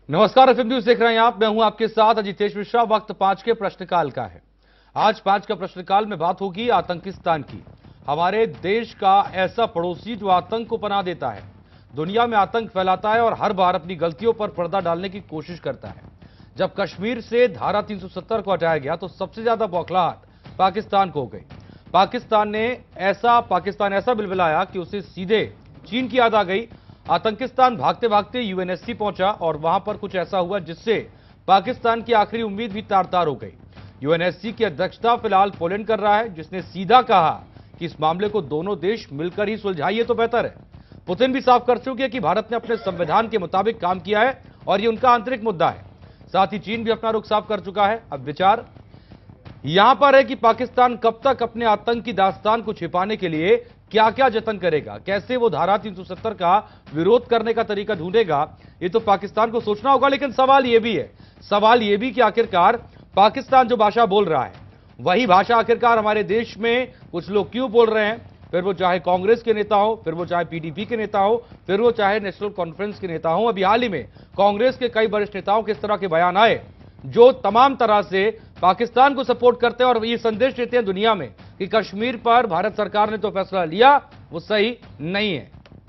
नमस्कार, FM news देख रहे हैं आप। मैं हूं आपके साथ अजितेश मिश्रा। वक्त 5 के प्रश्नकाल का है। आज 5 का प्रश्नकाल में बात होगी आतंकिस्तान की। हमारे देश का ऐसा पड़ोसी जो आतंक को पनाह देता है, दुनिया में आतंक फैलाता है और हर बार अपनी गलतियों पर पर्दा डालने की कोशिश करता है। जब कश्मीर से धारा 370 को हटाया गया तो सबसे ज्यादा बौखलाहट पाकिस्तान को हो गई। पाकिस्तान ऐसा बिलबिलाया कि उसे सीधे चीन की याद आ गई। आतंकिस्तान भागते भागते यूएनएससी पहुंचा और वहां पर कुछ ऐसा हुआ जिससे पाकिस्तान की आखिरी उम्मीद भी तार तार हो गई। यूएनएससी की अध्यक्षता फिलहाल पोलैंड कर रहा है, जिसने सीधा कहा कि इस मामले को दोनों देश मिलकर ही सुलझाइए तो बेहतर है। पुतिन भी साफ कर चुके हैं कि भारत ने अपने संविधान के मुताबिक काम किया है और यह उनका आंतरिक मुद्दा है। साथ ही चीन भी अपना रुख साफ कर चुका है। अब विचार यहां पर है कि पाकिस्तान कब तक अपने आतंक की दास्तान को छिपाने के लिए क्या क्या जतन करेगा, कैसे वो धारा 370 का विरोध करने का तरीका ढूंढेगा, ये तो पाकिस्तान को सोचना होगा। लेकिन सवाल यह भी कि आखिरकार पाकिस्तान जो भाषा बोल रहा है वही भाषा आखिरकार हमारे देश में कुछ लोग क्यों बोल रहे हैं, फिर वो चाहे कांग्रेस के नेता हो, फिर वो चाहे पीडीपी के नेता हो, फिर वो चाहे नेशनल कॉन्फ्रेंस के नेता हो। अभी हाल ही में कांग्रेस के कई वरिष्ठ नेताओं के इस तरह के बयान आए जो तमाम तरह से पाकिस्तान को सपोर्ट करते हैं और ये संदेश देते हैं दुनिया में कि कश्मीर पर भारत सरकार ने तो फैसला लिया, वो सही नहीं है।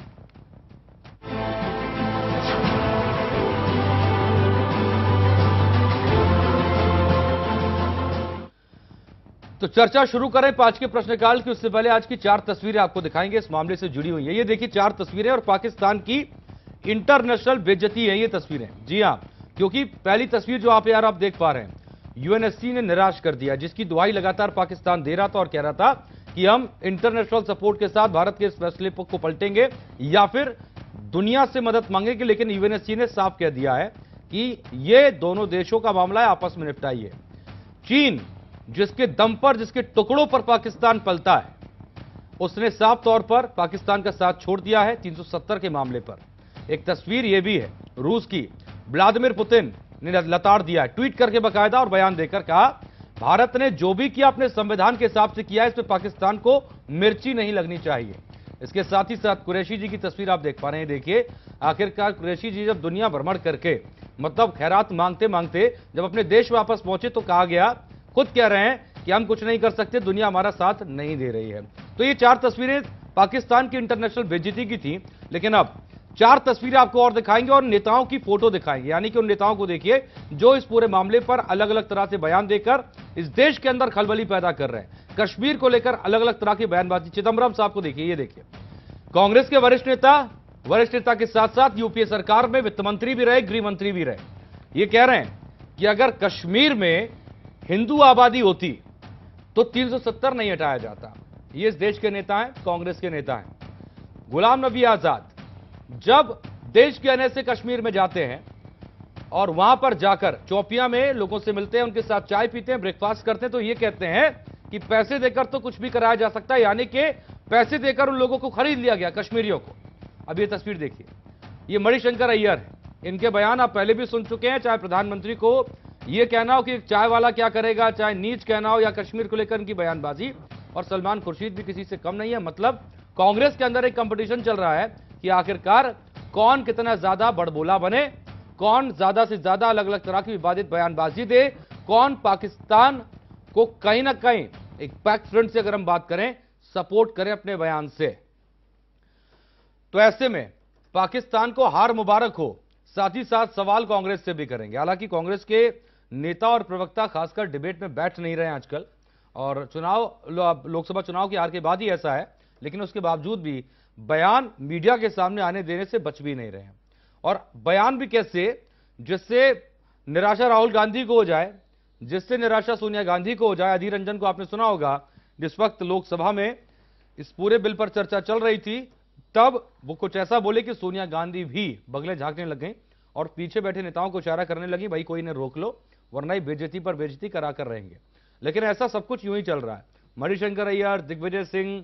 तो चर्चा शुरू करें 5 के प्रश्नकाल की। उससे पहले आज की 4 तस्वीरें आपको दिखाएंगे, इस मामले से जुड़ी हुई है। ये देखिए 4 तस्वीरें और पाकिस्तान की इंटरनेशनल बेइज्जती है ये तस्वीरें। जी हां, क्योंकि पहली तस्वीर जो आप देख पा रहे हैं, यूएनएससी ने निराश कर दिया, जिसकी दुहाई लगातार पाकिस्तान दे रहा था और कह रहा था कि हम इंटरनेशनल सपोर्ट के साथ भारत के इस फैसले को पलटेंगे या फिर दुनिया से मदद मांगेंगे। लेकिन यूएनएससी ने साफ कह दिया है कि यह दोनों देशों का मामला है, आपस में निपटाइए। चीन जिसके दम पर, जिसके टुकड़ों पर पाकिस्तान पलता है, उसने साफ तौर पर पाकिस्तान का साथ छोड़ दिया है 370 के मामले पर। एक तस्वीर यह भी है रूस की, व्लादिमीर पुतिन ने लताड़ दिया है, ट्वीट करके बकायदा और बयान देकर कहा भारत ने जो भी किया अपने संविधान के हिसाब से किया, इसमें पाकिस्तान को मिर्ची नहीं लगनी चाहिए। इसके साथ ही साथ कुरैशी जी की तस्वीर आप देख पा रहे हैं। देखिए आखिरकार कुरैशी जी जब दुनिया भ्रमण करके, मतलब खैरात मांगते मांगते जब अपने देश वापस पहुंचे तो कहा गया, खुद कह रहे हैं कि हम कुछ नहीं कर सकते, दुनिया हमारा साथ नहीं दे रही है। तो ये 4 तस्वीरें पाकिस्तान की इंटरनेशनल बेइज्जती की थी। लेकिन अब 4 तस्वीरें आपको और दिखाएंगे और नेताओं की फोटो दिखाएंगे, यानी कि उन नेताओं को देखिए जो इस पूरे मामले पर अलग अलग तरह से बयान देकर इस देश के अंदर खलबली पैदा कर रहे हैं। कश्मीर को लेकर अलग अलग तरह की बयानबाजी। चिदंबरम साहब को देखिए, ये देखिए कांग्रेस के वरिष्ठ नेता के साथ साथ यूपीए सरकार में वित्त मंत्री भी रहे, गृह मंत्री भी रहे। ये कह रहे हैं कि अगर कश्मीर में हिंदू आबादी होती तो 370 नहीं हटाया जाता। ये इस देश के नेता हैं, कांग्रेस के नेता हैं। गुलाम नबी आजाद जब देश के आने से कश्मीर में जाते हैं और वहां पर जाकर चौपिया में लोगों से मिलते हैं, उनके साथ चाय पीते हैं, ब्रेकफास्ट करते हैं, तो ये कहते हैं कि पैसे देकर तो कुछ भी कराया जा सकता है, यानी कि पैसे देकर उन लोगों को खरीद लिया गया, कश्मीरियों को। अब ये तस्वीर देखिए, ये मणिशंकर अय्यर है, इनके बयान आप पहले भी सुन चुके हैं। चाहे प्रधानमंत्री को यह कहना हो कि चाय वाला क्या करेगा, चाहे नीच कहना हो, या कश्मीर को लेकर इनकी बयानबाजी। और सलमान खुर्शीद भी किसी से कम नहीं है। मतलब कांग्रेस के अंदर एक कंपटीशन चल रहा है कि आखिरकार कौन कितना ज्यादा बड़बोला बने, कौन ज्यादा से ज्यादा अलग अलग तरह की विवादित बयानबाजी दे, कौन पाकिस्तान को कहीं ना कहीं एक पैक्ट फ्रंट से अगर हम बात करें सपोर्ट करें अपने बयान से। तो ऐसे में पाकिस्तान को हार मुबारक हो। साथ ही साथ सवाल कांग्रेस से भी करेंगे। हालांकि कांग्रेस के नेता और प्रवक्ता खासकर डिबेट में बैठ नहीं रहे हैं आजकल, और लोकसभा चुनाव की हार के बाद ही ऐसा है। लेकिन उसके बावजूद भी बयान मीडिया के सामने आने देने से बच भी नहीं रहे हैं। और बयान भी कैसे, जिससे निराशा राहुल गांधी को हो जाए, जिससे निराशा सोनिया गांधी को हो जाए। अधीर रंजन को आपने सुना होगा, जिस वक्त लोकसभा में इस पूरे बिल पर चर्चा चल रही थी, तब वो कुछ ऐसा बोले कि सोनिया गांधी भी बगले झांकने लग गई और पीछे बैठे नेताओं को इशारा करने लगी, भाई कोई ने रोक लो वरना ही बेइज्जती पर बेइज्जती करा कर रहेंगे। लेकिन ऐसा सब कुछ यूं ही चल रहा है। मणिशंकर अय्यर, दिग्विजय सिंह,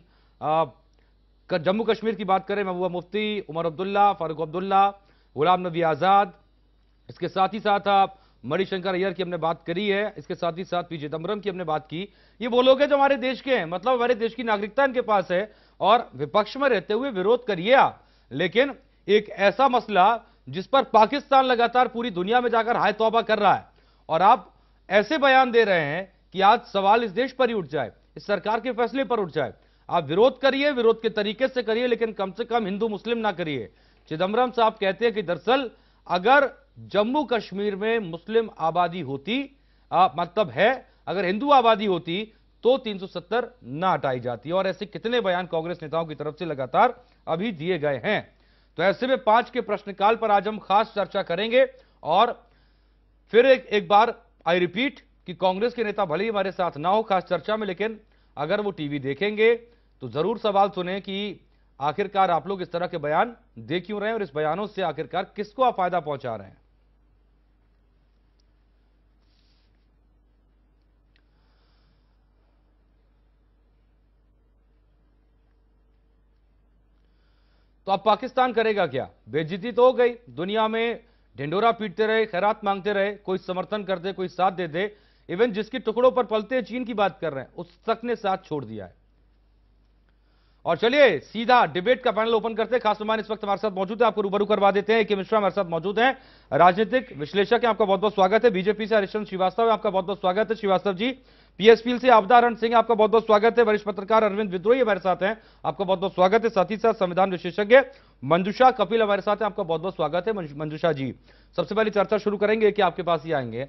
जम्मू कश्मीर की बात करें, महबूबा मुफ्ती, उमर अब्दुल्ला, फारूक अब्दुल्ला, गुलाम नबी आजाद, इसके साथ ही साथ आप मणिशंकर अय्यर की हमने बात करी है, इसके साथ ही साथ पी चिदंबरम की हमने बात की। ये वो लोग हैं जो हमारे देश के हैं, मतलब हमारे देश की नागरिकता इनके पास है और विपक्ष में रहते हुए विरोध करिए आप। लेकिन एक ऐसा मसला जिस पर पाकिस्तान लगातार पूरी दुनिया में जाकर हाय तौबा कर रहा है, और आप ऐसे बयान दे रहे हैं कि आज सवाल इस देश पर ही उठ जाए, इस सरकार के फैसले पर उठ जाए। आप विरोध करिए, विरोध के तरीके से करिए, लेकिन कम से कम हिंदू मुस्लिम ना करिए। चिदम्बरम साहब कहते हैं कि दरअसल अगर जम्मू कश्मीर में मुस्लिम आबादी होती, मतलब है अगर हिंदू आबादी होती तो 370 ना हटाई जाती, और ऐसे कितने बयान कांग्रेस नेताओं की तरफ से लगातार अभी दिए गए हैं। तो ऐसे में 5 के प्रश्नकाल पर आज हम खास चर्चा करेंगे, और फिर एक बार आई रिपीट कि कांग्रेस के नेता भले ही हमारे साथ ना हो खास चर्चा में, लेकिन अगर वो टीवी देखेंगे तो जरूर सवाल सुने कि आखिरकार आप लोग इस तरह के बयान दे क्यों रहे हैं, और इस बयानों से आखिरकार किसको आप फायदा पहुंचा रहे हैं। तो अब पाकिस्तान करेगा क्या? बेइज्जती तो हो गई, दुनिया में ढिंडोरा पीटते रहे, खैरात मांगते रहे, कोई समर्थन कर दे, कोई साथ दे दे, इवन जिसके टुकड़ों पर पलते हैं, चीन की बात कर रहे हैं, उस तक ने साथ छोड़ दिया है। और चलिए सीधा डिबेट का पैनल ओपन करते हैं। खास मेहमान इस वक्त हमारे साथ मौजूद है, आपको रूबरू करवा देते हैं। के मिश्रा हमारे साथ मौजूद हैं, राजनीतिक विश्लेषक हैं, आपका बहुत बहुत स्वागत है। बीजेपी से हरिश्चंद्र श्रीवास्तव है, आपका बहुत बहुत स्वागत है श्रीवास्तव जी। पीएसपी से अवधारण सिंह, आपका बहुत बहुत स्वागत है। वरिष्ठ पत्रकार अरविंद विद्रोही हमारे साथ हैं, आपका बहुत बहुत स्वागत है। साथ ही साथ संविधान विशेषज्ञ मंजुषा कपिल हमारे साथ हैं, आपका बहुत बहुत स्वागत है मंजुषा जी। सबसे पहले चर्चा शुरू करेंगे कि आपके पास ही आएंगे।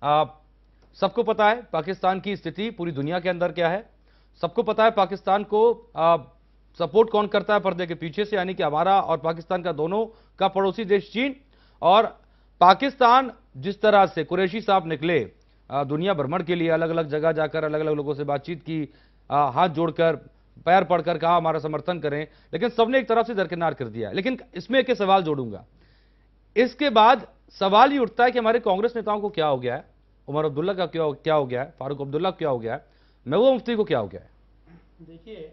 सबको पता है पाकिस्तान की स्थिति पूरी दुनिया के अंदर क्या है, सबको पता है पाकिस्तान को सपोर्ट कौन करता है पर्दे के पीछे से, यानी कि हमारा और पाकिस्तान का दोनों का पड़ोसी देश चीन। और पाकिस्तान जिस तरह से कुरैशी साहब निकले दुनिया भ्रमण के लिए, अलग अलग जगह जाकर अलग अलग लोगों से बातचीत की, हाथ जोड़कर पैर पड़कर कहा हमारा समर्थन करें, लेकिन सबने एक तरफ से दरकिनार कर दिया है। लेकिन इसमें एक सवाल जोड़ूंगा, इसके बाद सवाल ही उठता है कि हमारे कांग्रेस नेताओं को क्या हो गया है, उमर अब्दुल्ला का क्या हो गया है, फारूक अब्दुल्ला क्या हो गया है, महबूबा मुफ्ती को क्या हो गया है। देखिए,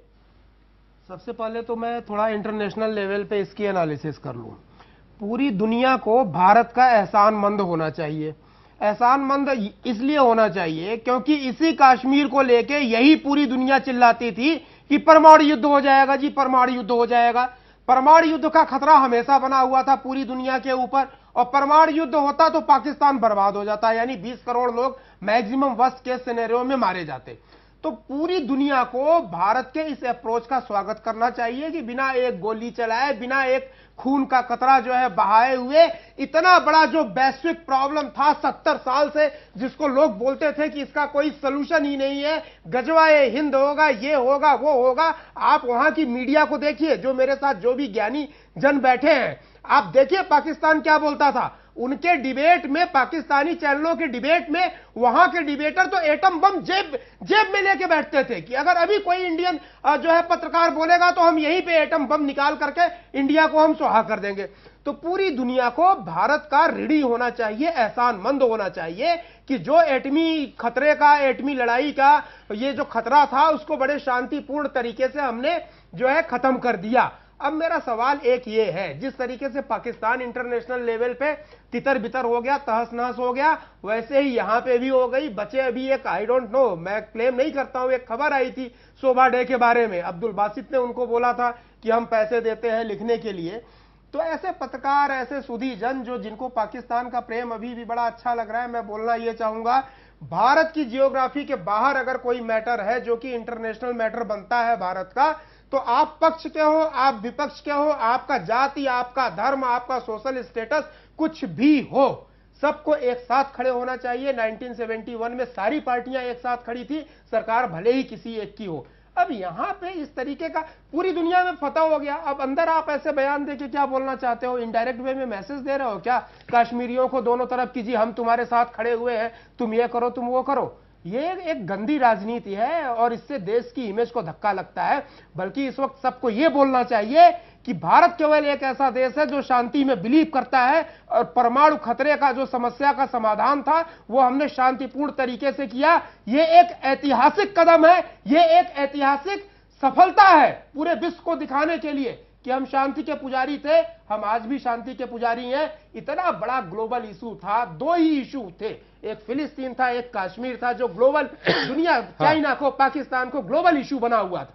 सबसे पहले तो मैं थोड़ा इंटरनेशनल लेवल पे इसकी एनालिसिस कर लूं। पूरी दुनिया को भारत का एहसानमंद होना चाहिए। एहसानमंद इसलिए होना चाहिए क्योंकि इसी कश्मीर को लेके यही पूरी दुनिया चिल्लाती थी कि परमाणु युद्ध हो जाएगा जी, परमाणु युद्ध हो जाएगा। परमाणु युद्ध का खतरा हमेशा बना हुआ था पूरी दुनिया के ऊपर, और परमाणु युद्ध होता तो पाकिस्तान बर्बाद हो जाता, यानी 20 करोड़ लोग मैक्सिमम वर्स्ट केस सिनेरियो में मारे जाते। तो पूरी दुनिया को भारत के इस अप्रोच का स्वागत करना चाहिए कि बिना एक गोली चलाए, बिना एक खून का कतरा जो है बहाए हुए, इतना बड़ा जो वैश्विक प्रॉब्लम था 70 साल से, जिसको लोग बोलते थे कि इसका कोई सलूशन ही नहीं है, गजवाए हिंद होगा, ये होगा वो होगा। आप वहां की मीडिया को देखिए, जो मेरे साथ जो भी ज्ञानी जन बैठे हैं, आप देखिए पाकिस्तान क्या बोलता था। उनके डिबेट में, पाकिस्तानी चैनलों के डिबेट में, वहां के डिबेटर तो एटम बम जेब में लेके बैठते थे कि अगर अभी कोई इंडियन जो है पत्रकार बोलेगा तो हम यहीं पे एटम बम निकाल करके इंडिया को हम सुहा कर देंगे। तो पूरी दुनिया को भारत का ऋणी होना चाहिए, एहसानमंद होना चाहिए कि जो एटमी खतरे का, एटमी लड़ाई का ये जो खतरा था, उसको बड़े शांतिपूर्ण तरीके से हमने जो है खत्म कर दिया। अब मेरा सवाल एक ये है, जिस तरीके से पाकिस्तान इंटरनेशनल लेवल पे तितर बितर हो गया, तहस नहस हो गया, वैसे ही यहां पे भी हो गई। बचे अभी एक, आई डोंट नो, मैं क्लेम नहीं करता हूं, एक खबर आई थी शोभा डे के बारे में, अब्दुल बासित ने उनको बोला था कि हम पैसे देते हैं लिखने के लिए। तो ऐसे पत्रकार, ऐसे सुधी जन जो जिनको पाकिस्तान का प्रेम अभी भी बड़ा अच्छा लग रहा है, मैं बोलना ये चाहूंगा, भारत की जियोग्राफी के बाहर अगर कोई मैटर है जो कि इंटरनेशनल मैटर बनता है भारत का, तो आप पक्ष के हो, आप विपक्ष के हो, आपका जाति, आपका धर्म, आपका सोशल स्टेटस कुछ भी हो, सबको एक साथ खड़े होना चाहिए। 1971 में सारी पार्टियां एक साथ खड़ी थी, सरकार भले ही किसी एक की हो। अब यहां पे इस तरीके का पूरी दुनिया में फतह हो गया। अब अंदर आप ऐसे बयान देके क्या बोलना चाहते हो? इनडायरेक्ट वे में मैसेज दे रहे हो क्या कश्मीरियों को दोनों तरफ की, जी हम तुम्हारे साथ खड़े हुए हैं, तुम ये करो तुम वो करो? ये एक गंदी राजनीति है और इससे देश की इमेज को धक्का लगता है। बल्कि इस वक्त सबको यह बोलना चाहिए कि भारत केवल एक ऐसा देश है जो शांति में बिलीव करता है, और परमाणु खतरे का जो समस्या का समाधान था वो हमने शांतिपूर्ण तरीके से किया। ये एक ऐतिहासिक कदम है, ये एक ऐतिहासिक सफलता है पूरे विश्व को दिखाने के लिए कि हम शांति के पुजारी थे, हम आज भी शांति के पुजारी हैं। इतना बड़ा ग्लोबल इशू था, दो ही इशू थे, एक फिलिस्तीन था, एक कश्मीर था, जो ग्लोबल दुनिया, चाइना को, पाकिस्तान को ग्लोबल इशू बना हुआ था।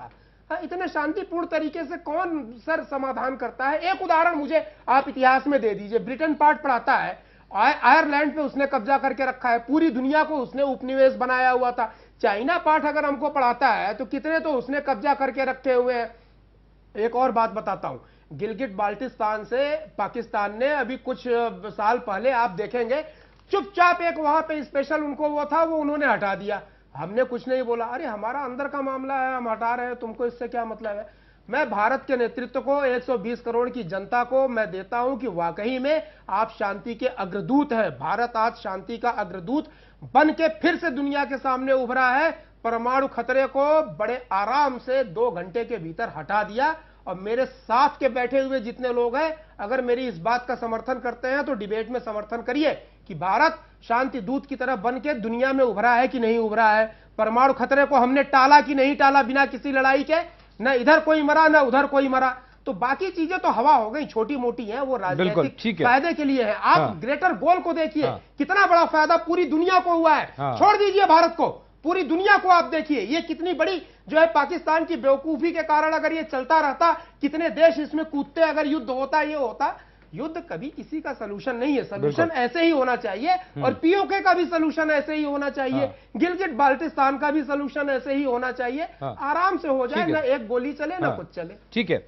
इतने शांतिपूर्ण तरीके से कौन सर समाधान करता है? एक उदाहरण मुझे आप इतिहास में दे दीजिए। ब्रिटेन पार्ट पढ़ाता है, आयरलैंड पे उसने कब्जा करके रखा है, पूरी दुनिया को उसने उपनिवेश बनाया हुआ था। चाइना पाठ अगर हमको पढ़ाता है तो कितने तो उसने कब्जा करके रखे हुए हैं। एक और बात बताता हूं, गिलगिट बाल्टिस्तान से पाकिस्तान ने अभी कुछ साल पहले आप देखेंगे चुपचाप एक वहां पे स्पेशल उनको वो था, वो उन्होंने हटा दिया। हमने कुछ नहीं बोला, अरे हमारा अंदर का मामला है, हम हटा रहे हैं, तुमको इससे क्या मतलब है? मैं भारत के नेतृत्व को, 120 करोड़ की जनता को मैं देता हूं कि वाकई में आप शांति के अग्रदूत हैं। भारत आज शांति का अग्रदूत बन के फिर से दुनिया के सामने उभरा है। परमाणु खतरे को बड़े आराम से 2 घंटे के भीतर हटा दिया। और मेरे साथ के बैठे हुए जितने लोग हैं, अगर मेरी इस बात का समर्थन करते हैं तो डिबेट में समर्थन करिए कि भारत शांति दूत की तरह बन के दुनिया में उभरा है कि नहीं उभरा है। परमाणु खतरे को हमने टाला कि नहीं टाला बिना किसी लड़ाई के? न इधर कोई मरा न उधर कोई मरा। तो बाकी चीजें तो हवा हो गई, छोटी मोटी हैं, वो राजनीतिक फायदे के लिए है। आप ग्रेटर गोल को देखिए, कितना बड़ा फायदा पूरी दुनिया को हुआ है। छोड़ दीजिए भारत को, पूरी दुनिया को आप देखिए, ये कितनी बड़ी जो है पाकिस्तान की बेवकूफी के कारण अगर ये चलता रहता, कितने देश इसमें कूदते, अगर युद्ध होता, ये होता। युद्ध कभी किसी का सलूशन नहीं है, सलूशन ऐसे ही होना चाहिए। और पीओके का भी सलूशन ऐसे ही होना चाहिए, गिलगिट बाल्टिस्तान का भी सलूशन ऐसे ही होना चाहिए। आराम से हो जाए, ना एक गोली चले ना कुछ चले। ठीक है।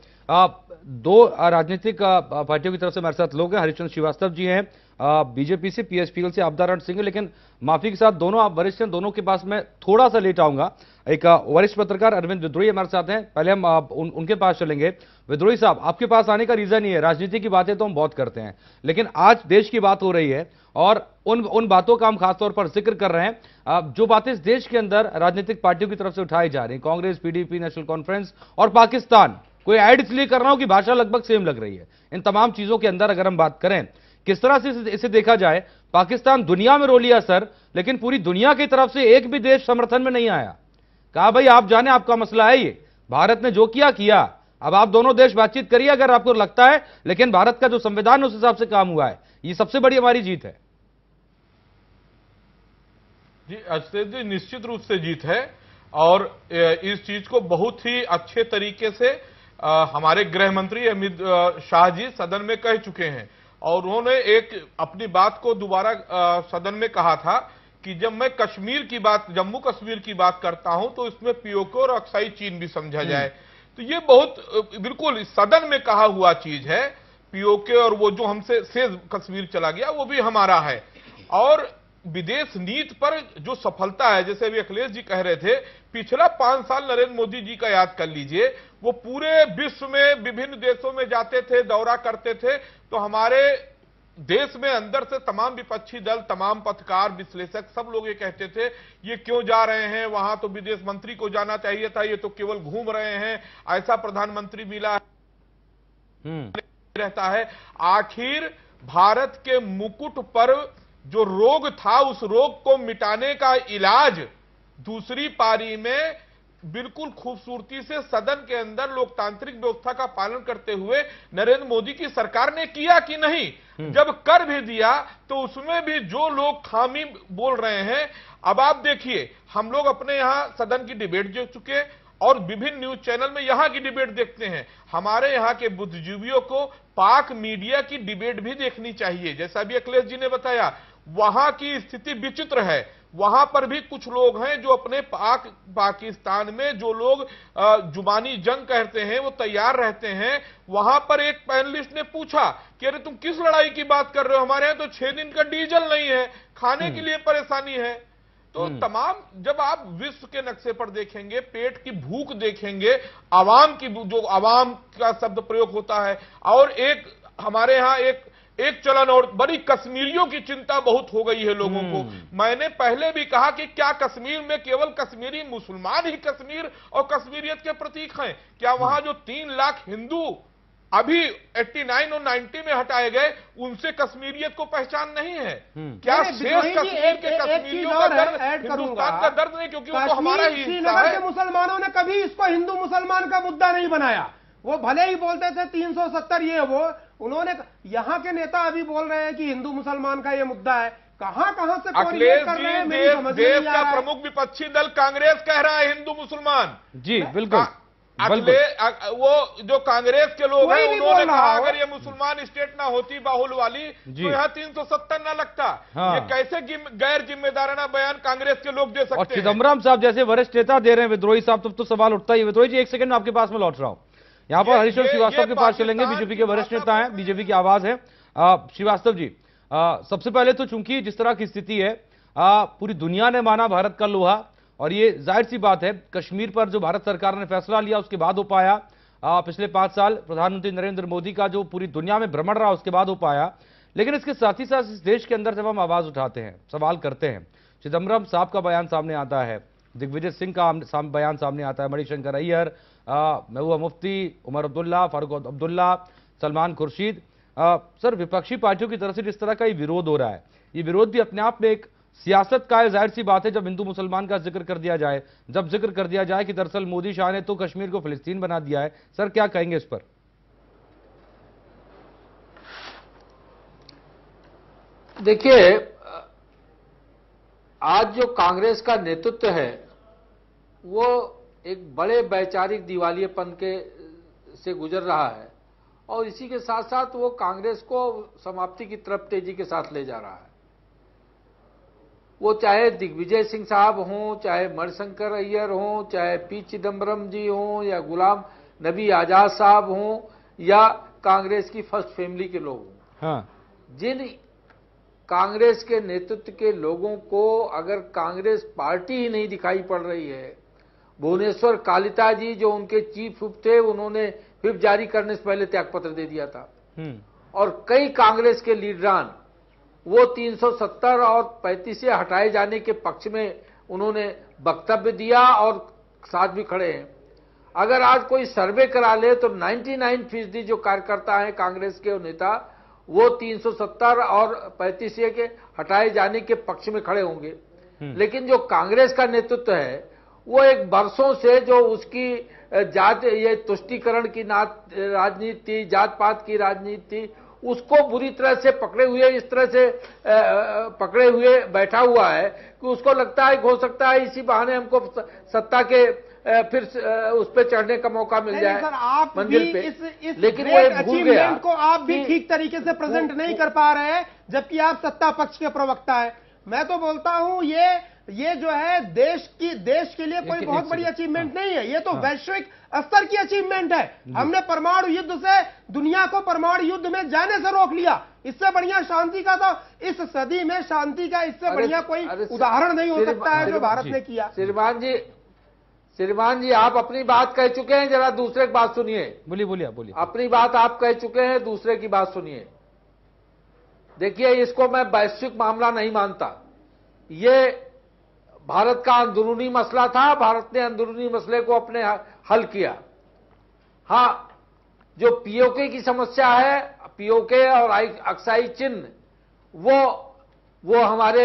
दो राजनीतिक पार्टियों की तरफ से हमारे साथ लोग हैं। हरिश्चंद्र श्रीवास्तव जी हैं बीजेपी से, पीएसपीएल से अवधारण सिंह, लेकिन माफी के साथ दोनों आप वरिष्ठ हैं, दोनों के पास मैं थोड़ा सा लेट आऊंगा। एक वरिष्ठ पत्रकार अरविंद विद्रोही हमारे साथ हैं, पहले हम उनके पास चलेंगे। विद्रोही साहब, आपके पास आने का रीजन ही है, राजनीति की बातें तो हम बहुत करते हैं, लेकिन आज देश की बात हो रही है और उन बातों का हम खासतौर पर जिक्र कर रहे हैं जो बातें इस देश के अंदर राजनीतिक पार्टियों की तरफ से उठाई जा रही है, कांग्रेस, पीडीपी, नेशनल कॉन्फ्रेंस और पाकिस्तान। कोई ऐड इसलिए कर रहा हूं कि भाषा लगभग सेम लग रही है। इन तमाम चीजों के अंदर अगर हम बात करें, किस तरह से इसे देखा जाए? पाकिस्तान दुनिया में रो लिया सर, लेकिन पूरी दुनिया की तरफ से एक भी देश समर्थन में नहीं आया। कहा भाई आप जाने, आपका मसला है ये, भारत ने जो किया किया, अब आप दोनों देश बातचीत करिए अगर आपको लगता है, लेकिन भारत का जो संविधान उस हिसाब से काम हुआ है, ये सबसे बड़ी हमारी जीत है। जी अक्षय जी, निश्चित रूप से जीत है और इस चीज को बहुत ही अच्छे तरीके से हमारे गृह मंत्री अमित शाह जी सदन में कह चुके हैं। और उन्होंने एक अपनी बात को दोबारा सदन में कहा था कि जब मैं कश्मीर की बात, जम्मू कश्मीर की बात करता हूं तो इसमें पीओके और अक्साई चीन भी समझा जाए। तो ये बहुत बिल्कुल सदन में कहा हुआ चीज है। पीओके और वो जो हमसे सेज कश्मीर चला गया वो भी हमारा है। और विदेश नीति पर जो सफलता है, जैसे अभी अखिलेश जी कह रहे थे, पिछला 5 साल नरेंद्र मोदी जी का याद कर लीजिए, वो पूरे विश्व में विभिन्न देशों में जाते थे, दौरा करते थे, तो हमारे देश में अंदर से तमाम विपक्षी दल, तमाम पत्रकार, विश्लेषक, सब लोग ये कहते थे ये क्यों जा रहे हैं वहां, तो विदेश मंत्री को जाना चाहिए था, ये तो केवल घूम रहे हैं, ऐसा प्रधानमंत्री मिला रहता है। आखिर भारत के मुकुट पर जो रोग था, उस रोग को मिटाने का इलाज दूसरी पारी में बिल्कुल खूबसूरती से सदन के अंदर लोकतांत्रिक व्यवस्था का पालन करते हुए नरेंद्र मोदी की सरकार ने किया कि नहीं? जब कर भी दिया तो उसमें भी जो लोग खामी बोल रहे हैं, अब आप देखिए, हम लोग अपने यहां सदन की डिबेट देख चुके और विभिन्न न्यूज चैनल में यहां की डिबेट देखते हैं। हमारे यहां के बुद्धिजीवियों को पाक मीडिया की डिबेट भी देखनी चाहिए। जैसा भी अखिलेश जी ने बताया, वहां की स्थिति विचित्र है। वहां पर भी कुछ लोग हैं जो अपने पाकिस्तान में जो लोग जुबानी जंग कहते हैं वो तैयार रहते हैं। वहां पर एक पैनलिस्ट ने पूछा कि अरे तुम किस लड़ाई की बात कर रहे हो, हमारे यहां तो 6 दिन का डीजल नहीं है, खाने के लिए परेशानी है। तो तमाम, जब आप विश्व के नक्शे पर देखेंगे, पेट की भूख देखेंगे, आवाम की, जो आवाम का शब्द प्रयोग होता है, और एक हमारे यहां एक चलन, और बड़ी कश्मीरियों की चिंता बहुत हो गई है लोगों को। मैंने पहले भी कहा कि क्या कश्मीर में केवल कश्मीरी मुसलमान ही कश्मीर और कश्मीरियत के प्रतीक हैं? क्या वहां जो 3 लाख हिंदू अभी 89 और 90 में हटाए गए, उनसे कश्मीरियत को पहचान नहीं है? क्या शेष कश्मीर के कश्मीरियों का दर्द हिंदुस्तान का दर्द नहीं? क्योंकि वो तो हमारा ही हिस्सा है। मुसलमानों ने कभी इसको हिंदू मुसलमान का मुद्दा नहीं बनाया। वो भले ही बोलते थे 370 ये वो, उन्होंने, यहाँ के नेता अभी बोल रहे हैं कि हिंदू मुसलमान का ये मुद्दा है। कहां से अखिलेश जी, देश का प्रमुख विपक्षी दल कांग्रेस कह रहा है हिंदू मुसलमान। जी बिल्कुल। अगले वो जो कांग्रेस के लोग हैं उन्होंने कहा अगर ये मुसलमान स्टेट ना होती बाहुल वाली तो यहाँ 370 ना लगता। हाँ। ये कैसे गैर जिम्मेदाराना बयान कांग्रेस के लोग दे सकते हैं? और चिदम्बरम साहब जैसे वरिष्ठ नेता दे रहे हैं विद्रोही साहब, तब तो सवाल उठता ही है। विद्रोही जी, एक सेकंड में आपके पास में लौट रहा हूं। यहाँ पर हरीश्वर श्रीवास्तव के पास चलेंगे, बीजेपी के वरिष्ठ नेता हैं, बीजेपी की आवाज है। श्रीवास्तव जी, सबसे पहले तो चूंकि जिस तरह की स्थिति है, पूरी दुनिया ने माना भारत का लोहा, और ये जाहिर सी बात है कश्मीर पर जो भारत सरकार ने फैसला लिया उसके बाद हो पाया। पिछले 5 साल प्रधानमंत्री नरेंद्र मोदी का जो पूरी दुनिया में भ्रमण रहा उसके बाद हो पाया। लेकिन इसके साथ ही साथ इस देश के अंदर जब हम आवाज उठाते हैं, सवाल करते हैं, चिदम्बरम साहब का बयान सामने आता है, दिग्विजय सिंह का बयान सामने आता है, मणिशंकर अय्यर, महबूबा मुफ्ती, उमर अब्दुल्ला, फारूक अब्दुल्ला, सलमान खुर्शीद, सर विपक्षी पार्टियों की तरफ से जिस तरह का ये विरोध हो रहा है, ये विरोध भी अपने आप में एक सियासत का है। जाहिर सी बात है जब हिंदू मुसलमान का जिक्र कर दिया जाए, जब जिक्र कर दिया जाए कि दरअसल मोदी शाह ने तो कश्मीर को फिलिस्तीन बना दिया है, सर क्या कहेंगे इस पर? देखिए, आज जो कांग्रेस का नेतृत्व है वो एक बड़े वैचारिक दिवालियेपन के से गुजर रहा है, और इसी के साथ साथ वो कांग्रेस को समाप्ति की तरफ तेजी के साथ ले जा रहा है। वो चाहे दिग्विजय सिंह साहब हों, चाहे मणिशंकर अय्यर हों, चाहे पी चिदम्बरम जी हों, या गुलाम नबी आजाद साहब हों, या कांग्रेस की फर्स्ट फैमिली के लोग हों। हाँ। जिन कांग्रेस के नेतृत्व के लोगों को अगर कांग्रेस पार्टी ही नहीं दिखाई पड़ रही है, भुवनेश्वर कालिता जी जो उनके चीफ व्हिप थे, उन्होंने व्हिप जारी करने से पहले त्यागपत्र दे दिया था, और कई कांग्रेस के लीडरान वो 370 और 35 से हटाए जाने के पक्ष में उन्होंने वक्तव्य दिया और साथ भी खड़े हैं। अगर आज कोई सर्वे करा ले तो 99% जो कार्यकर्ता हैं कांग्रेस के नेता, वो 370 और 35 के हटाए जाने के पक्ष में खड़े होंगे। लेकिन जो कांग्रेस का नेतृत्व है वो एक बरसों से जो उसकी जात, ये तुष्टीकरण की राजनीति, जात पात की राजनीति, उसको बुरी तरह से पकड़े हुए, इस तरह से पकड़े हुए बैठा हुआ है कि उसको लगता है कि हो सकता है इसी बहाने हमको सत्ता के फिर उस पे चढ़ने का मौका मिल जाए मंजिल पे। इस लेकिन वो अचीवमेंट को आप भी ठीक तरीके से प्रेजेंट नहीं कर पा रहे हैं, जबकि आप सत्ता पक्ष के प्रवक्ता है। मैं तो बोलता हूं ये जो है देश के लिए कोई बहुत बड़ी अचीवमेंट नहीं है, ये तो वैश्विक स्तर की अचीवमेंट है। हमने परमाणु युद्ध से दुनिया को परमाणु युद्ध में जाने से रोक लिया। इससे बढ़िया शांति का तो इस सदी में शांति का इससे बढ़िया कोई उदाहरण नहीं हो सकता है जो भारत ने किया। श्रीमान जी आप अपनी बात कह चुके हैं, जरा दूसरे की बात सुनिए। बोलिए। अपनी बात आप कह चुके हैं, दूसरे की बात सुनिए। देखिए, इसको मैं वैश्विक मामला नहीं मानता, ये भारत का अंदरूनी मसला था। भारत ने अंदरूनी मसले को अपने हल किया। हाँ, जो पीओके की समस्या है, पीओके और अक्साई चिन्ह, वो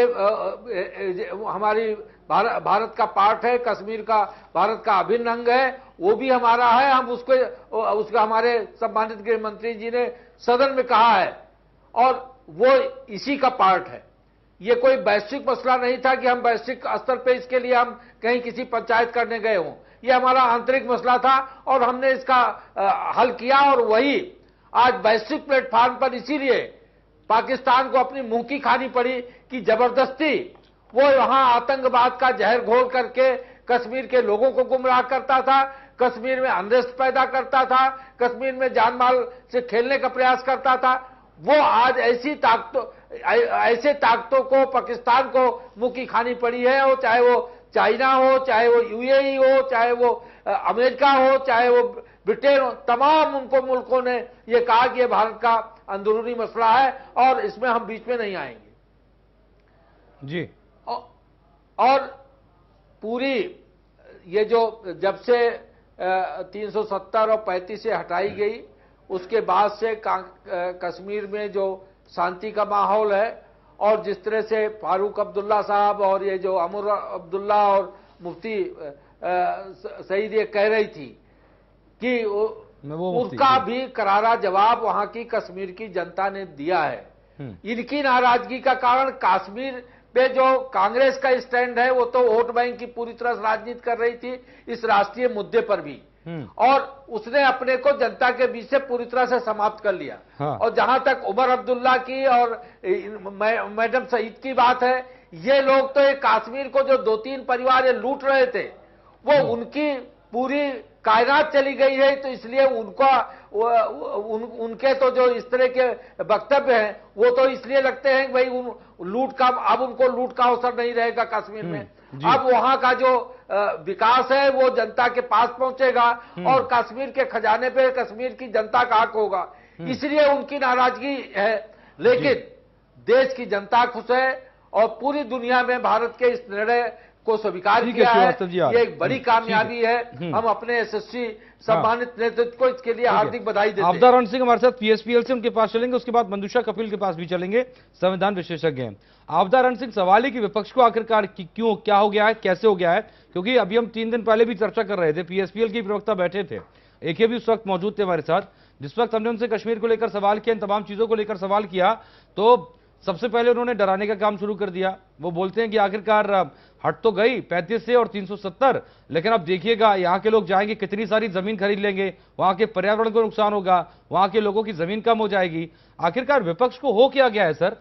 हमारी भारत का पार्ट है, कश्मीर का भारत का अभिन्न अंग है, वो भी हमारा है। हम उसको हमारे सम्मानित गृह मंत्री जी ने सदन में कहा है, और वो इसी का पार्ट है। ये कोई वैश्विक मसला नहीं था कि हम वैश्विक स्तर पे इसके लिए हम कहीं किसी पंचायत करने गए हों। ये हमारा आंतरिक मसला था और हमने इसका हल किया, और वही आज वैश्विक प्लेटफॉर्म पर इसीलिए पाकिस्तान को अपनी मुंह की खानी पड़ी कि जबरदस्ती वो वहां आतंकवाद का जहर घोल करके कश्मीर के लोगों को गुमराह करता था, कश्मीर में अनरेस्ट पैदा करता था, कश्मीर में जान माल से खेलने का प्रयास करता था। वो आज ऐसे ताकतों को पाकिस्तान को मुंह की खानी पड़ी है, और चाहे वो चाइना हो, चाहे वो यूएई हो, चाहे वो अमेरिका हो, चाहे वो ब्रिटेन हो, तमाम उनको मुल्कों ने ये कहा कि ये भारत का अंदरूनी मसला है और इसमें हम बीच में नहीं आएंगे जी। और पूरी ये जो जब से 370 और 35 से हटाई गई, उसके बाद से कश्मीर में जो शांति का माहौल है, और जिस तरह से फारूक अब्दुल्ला साहब और ये जो अमर अब्दुल्ला और मुफ्ती सईद ये कह रही थी कि उसका भी करारा जवाब वहां की कश्मीर की जनता ने दिया है। इनकी नाराजगी का कारण कश्मीर पे जो कांग्रेस का स्टैंड है, वो तो वोट बैंक की पूरी तरह से राजनीति कर रही थी इस राष्ट्रीय मुद्दे पर भी, और उसने अपने को जनता के बीच से पूरी तरह से समाप्त कर लिया। हाँ। और जहां तक उमर अब्दुल्ला की और मैडम सईद की बात है, ये लोग तो एक कश्मीर को जो 2-3 परिवार ये लूट रहे थे, वो उनकी पूरी कायनात चली गई है। तो इसलिए उनके तो जो इस तरह के वक्तव्य हैं, वो तो इसलिए लगते हैं कि भाई अब उनको लूट का अवसर नहीं रहेगा कश्मीर में। अब वहां का जो विकास है वो जनता के पास पहुंचेगा और कश्मीर के खजाने पे कश्मीर की जनता का हक होगा। इसलिए उनकी नाराजगी है, लेकिन देश की जनता खुश है और पूरी दुनिया में भारत के इस निर्णय को स्वीकार किया है। ये एक बड़ी कामयाबी है। हम अपने यशस्वी सम्मानित नेतृत्व को इसके लिए हार्दिक बधाई देते हैं। अवधारण सिंह हमारे साथ पीएसपीएल से, उनके पास चलेंगे, उसके बाद मंदुषा कपिल के पास भी चलेंगे, संविधान विशेषज्ञ हैं। अवधारण सिंह, सवाल है कि विपक्ष को आखिरकार क्यों, क्या हो गया है, कैसे हो गया है? क्योंकि अभी हम 3 दिन पहले भी चर्चा कर रहे थे, पीएसपीएल के प्रवक्ता बैठे थे, एके भी उस वक्त मौजूद थे हमारे साथ। जिस वक्त हमने उनसे कश्मीर को लेकर सवाल किया, इन तमाम चीजों को लेकर सवाल किया, तो सबसे पहले उन्होंने डराने का काम शुरू कर दिया। वो बोलते हैं कि आखिरकार हट तो गई 35 से और 370, लेकिन अब देखिएगा यहाँ के लोग जाएंगे, कितनी सारी जमीन खरीद लेंगे, वहां के पर्यावरण को नुकसान होगा, वहां के लोगों की जमीन कम हो जाएगी। आखिरकार विपक्ष को हो क्या गया है सर?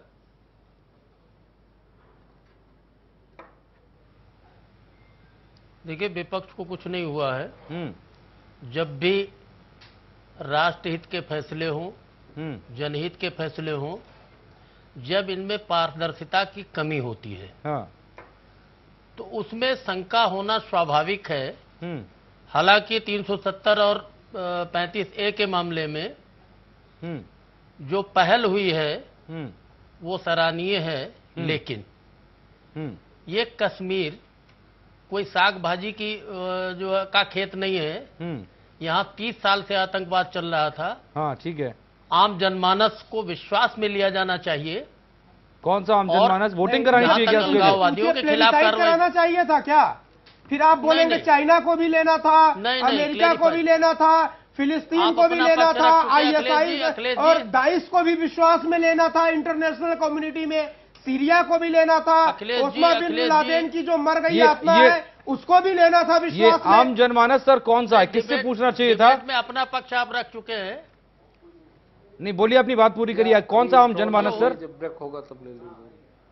देखिए, विपक्ष को कुछ नहीं हुआ है। जब भी राष्ट्रहित के फैसले हों, जनहित के फैसले हों, जब इनमें पारदर्शिता की कमी होती है, हाँ, तो उसमें शंका होना स्वाभाविक है। हालांकि 370 और 35A के मामले में जो पहल हुई है वो सराहनीय है, लेकिन ये कश्मीर कोई साग भाजी की जो का खेत नहीं है। यहाँ 30 साल से आतंकवाद चल रहा था। हाँ, ठीक है। आम जनमानस को विश्वास में लिया जाना चाहिए। कौन सा आम जनमानस? वोटिंग करानी चाहिए क्या? अलगाववादियों के खिलाफ कराना चाहिए था क्या? फिर आप बोलेंगे चाइना को भी लेना था, अमेरिका को भी लेना था, फिलिस्तीन को भी लेना था, ISI और दाइश को भी विश्वास में लेना था, इंटरनेशनल कम्युनिटी में सीरिया को भी लेना था, ओस्मा बिन लादेन की जो मर गई आत्मा है उसको भी लेना था विश्वास में। आम जनमानस सर कौन सा है? किससे पूछना चाहिए था? में अपना पक्ष आप रख चुके हैं। नहीं, बोलिए, अपनी बात पूरी करिए। कौन सा आम जनमानस सर? जब ब्रेक होगा तब ले लीजिए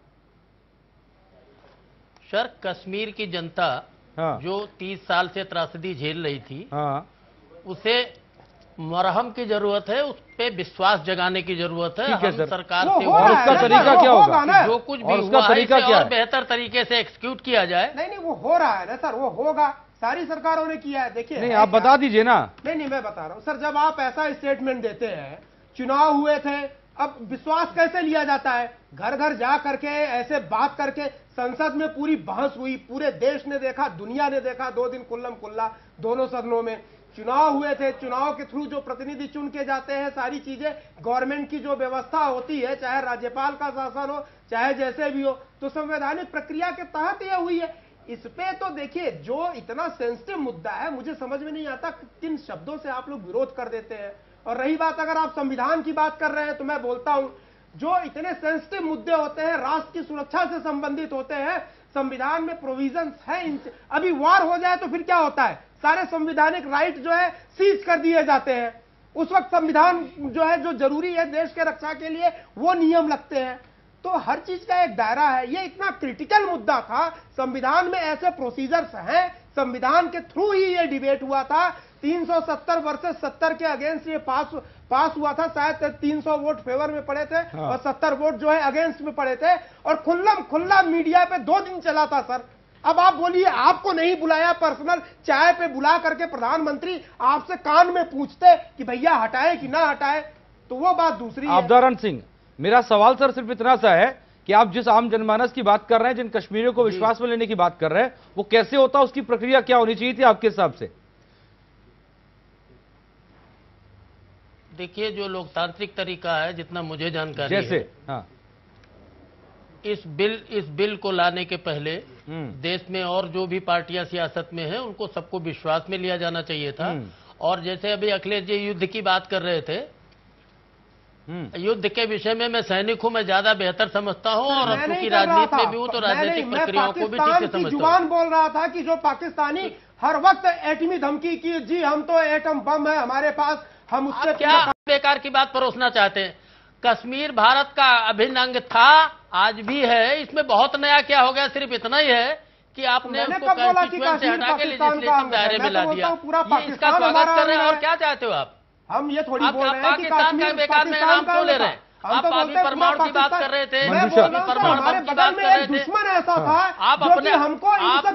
सर। कश्मीर की जनता जो 30 साल से त्रासदी झेल रही थी, उसे मरहम की जरूरत है, उस पे विश्वास जगाने की जरूरत है। हम सरकार से और उसका तरीका क्या होगा? जो कुछ भी हुआ है और बेहतर तरीके से एक्सिक्यूट किया जाए। नहीं, वो हो रहा है ना सर, वो होगा। सारी सरकारों ने किया है। देखिए, नहीं, आप बता दीजिए ना। नहीं, मैं बता रहा हूँ सर। जब आप ऐसा स्टेटमेंट देते हैं, चुनाव हुए थे, अब विश्वास कैसे लिया जाता है? घर घर जा करके ऐसे बात करके, संसद में पूरी बहस हुई, पूरे देश ने देखा, दुनिया ने देखा, 2 दिन कुल्लम कुल्ला दोनों सदनों में चुनाव हुए थे। चुनाव के थ्रू जो प्रतिनिधि चुन के जाते हैं, सारी चीजें गवर्नमेंट की जो व्यवस्था होती है, चाहे राज्यपाल का शासन हो, चाहे जैसे भी हो, तो संवैधानिक प्रक्रिया के तहत यह हुई है। इस पे तो देखिए, जो इतना सेंसिटिव मुद्दा है, मुझे समझ में नहीं आता किन शब्दों से आप लोग विरोध कर देते हैं। और रही बात, अगर आप संविधान की बात कर रहे हैं, तो मैं बोलता हूं, जो इतने सेंसिटिव मुद्दे होते हैं, राष्ट्र की सुरक्षा से संबंधित होते हैं, संविधान में प्रोविजंस है। अभी वार हो जाए तो फिर क्या होता है? सारे संवैधानिक राइट जो है सीज कर दिए जाते हैं। उस वक्त संविधान जो है, जो जरूरी है देश के रक्षा के लिए, वो नियम लगते हैं। तो हर चीज का एक दायरा है। ये इतना क्रिटिकल मुद्दा था, संविधान में ऐसे प्रोसीजर्स हैं, संविधान के थ्रू ही ये डिबेट हुआ था। 370 वर्सेस 70 के अगेंस्ट ये पास हुआ था। शायद 300 वोट फेवर में पड़े थे और 70 वोट जो है अगेंस्ट में पड़े थे, और खुल्ला मीडिया पे 2 दिन चला था सर। अब आप बोलिए, आपको नहीं बुलाया पर्सनल चाय पे बुला करके प्रधानमंत्री आपसे कान में पूछते कि भैया हटाए कि ना हटाए, तो वो बात दूसरी है। अवधारण सिंह, मेरा सवाल सर सिर्फ इतना सा है कि आप जिस आम जनमानस की बात कर रहे हैं, जिन कश्मीरियों को विश्वास में लेने की बात कर रहे हैं, वो कैसे होता, उसकी प्रक्रिया क्या होनी चाहिए थी आपके हिसाब से? देखिए, जो लोकतांत्रिक तरीका है, जितना मुझे जानकारी जैसे है, हाँ, इस बिल को लाने के पहले देश में और जो भी पार्टियां सियासत में हैं, उनको सबको विश्वास में लिया जाना चाहिए था। और जैसे अभी अखिलेश जी युद्ध की बात कर रहे थे, युद्ध के विषय में मैं सैनिक हूं, मैं ज्यादा बेहतर समझता हूं, और अब चूंकि राजनीति में भी हूं तो राजनीतिक प्रक्रियाओं को भी ठीक से समझता हूं। जुबान बोल रहा था कि जो पाकिस्तानी हर वक्त एटमी धमकी की, जी हम तो एटम बम है हमारे पास, हम उससे क्या बेकार की बात परोसना चाहते हैं? कश्मीर भारत का अभिन्न अंग था, आज भी है, इसमें बहुत नया क्या हो गया? सिर्फ इतना ही है कि आपने उसको कॉन्स्टिट्यूएंट से हटा के लेजिस्लेटिव दायरे में ला दिया। ये इसका स्वागत कर रहे हैं और क्या चाहते हो आप? हम ये थोड़ी बोल रहे हैं कि पाकिस्तान का बेकार में नाम क्यों ले रहे हैं? आप अभी परमाणु की बात कर रहे थे, परमाणु बम की बात कर रहे थे। दुश्मन ऐसा था आप अपने हमको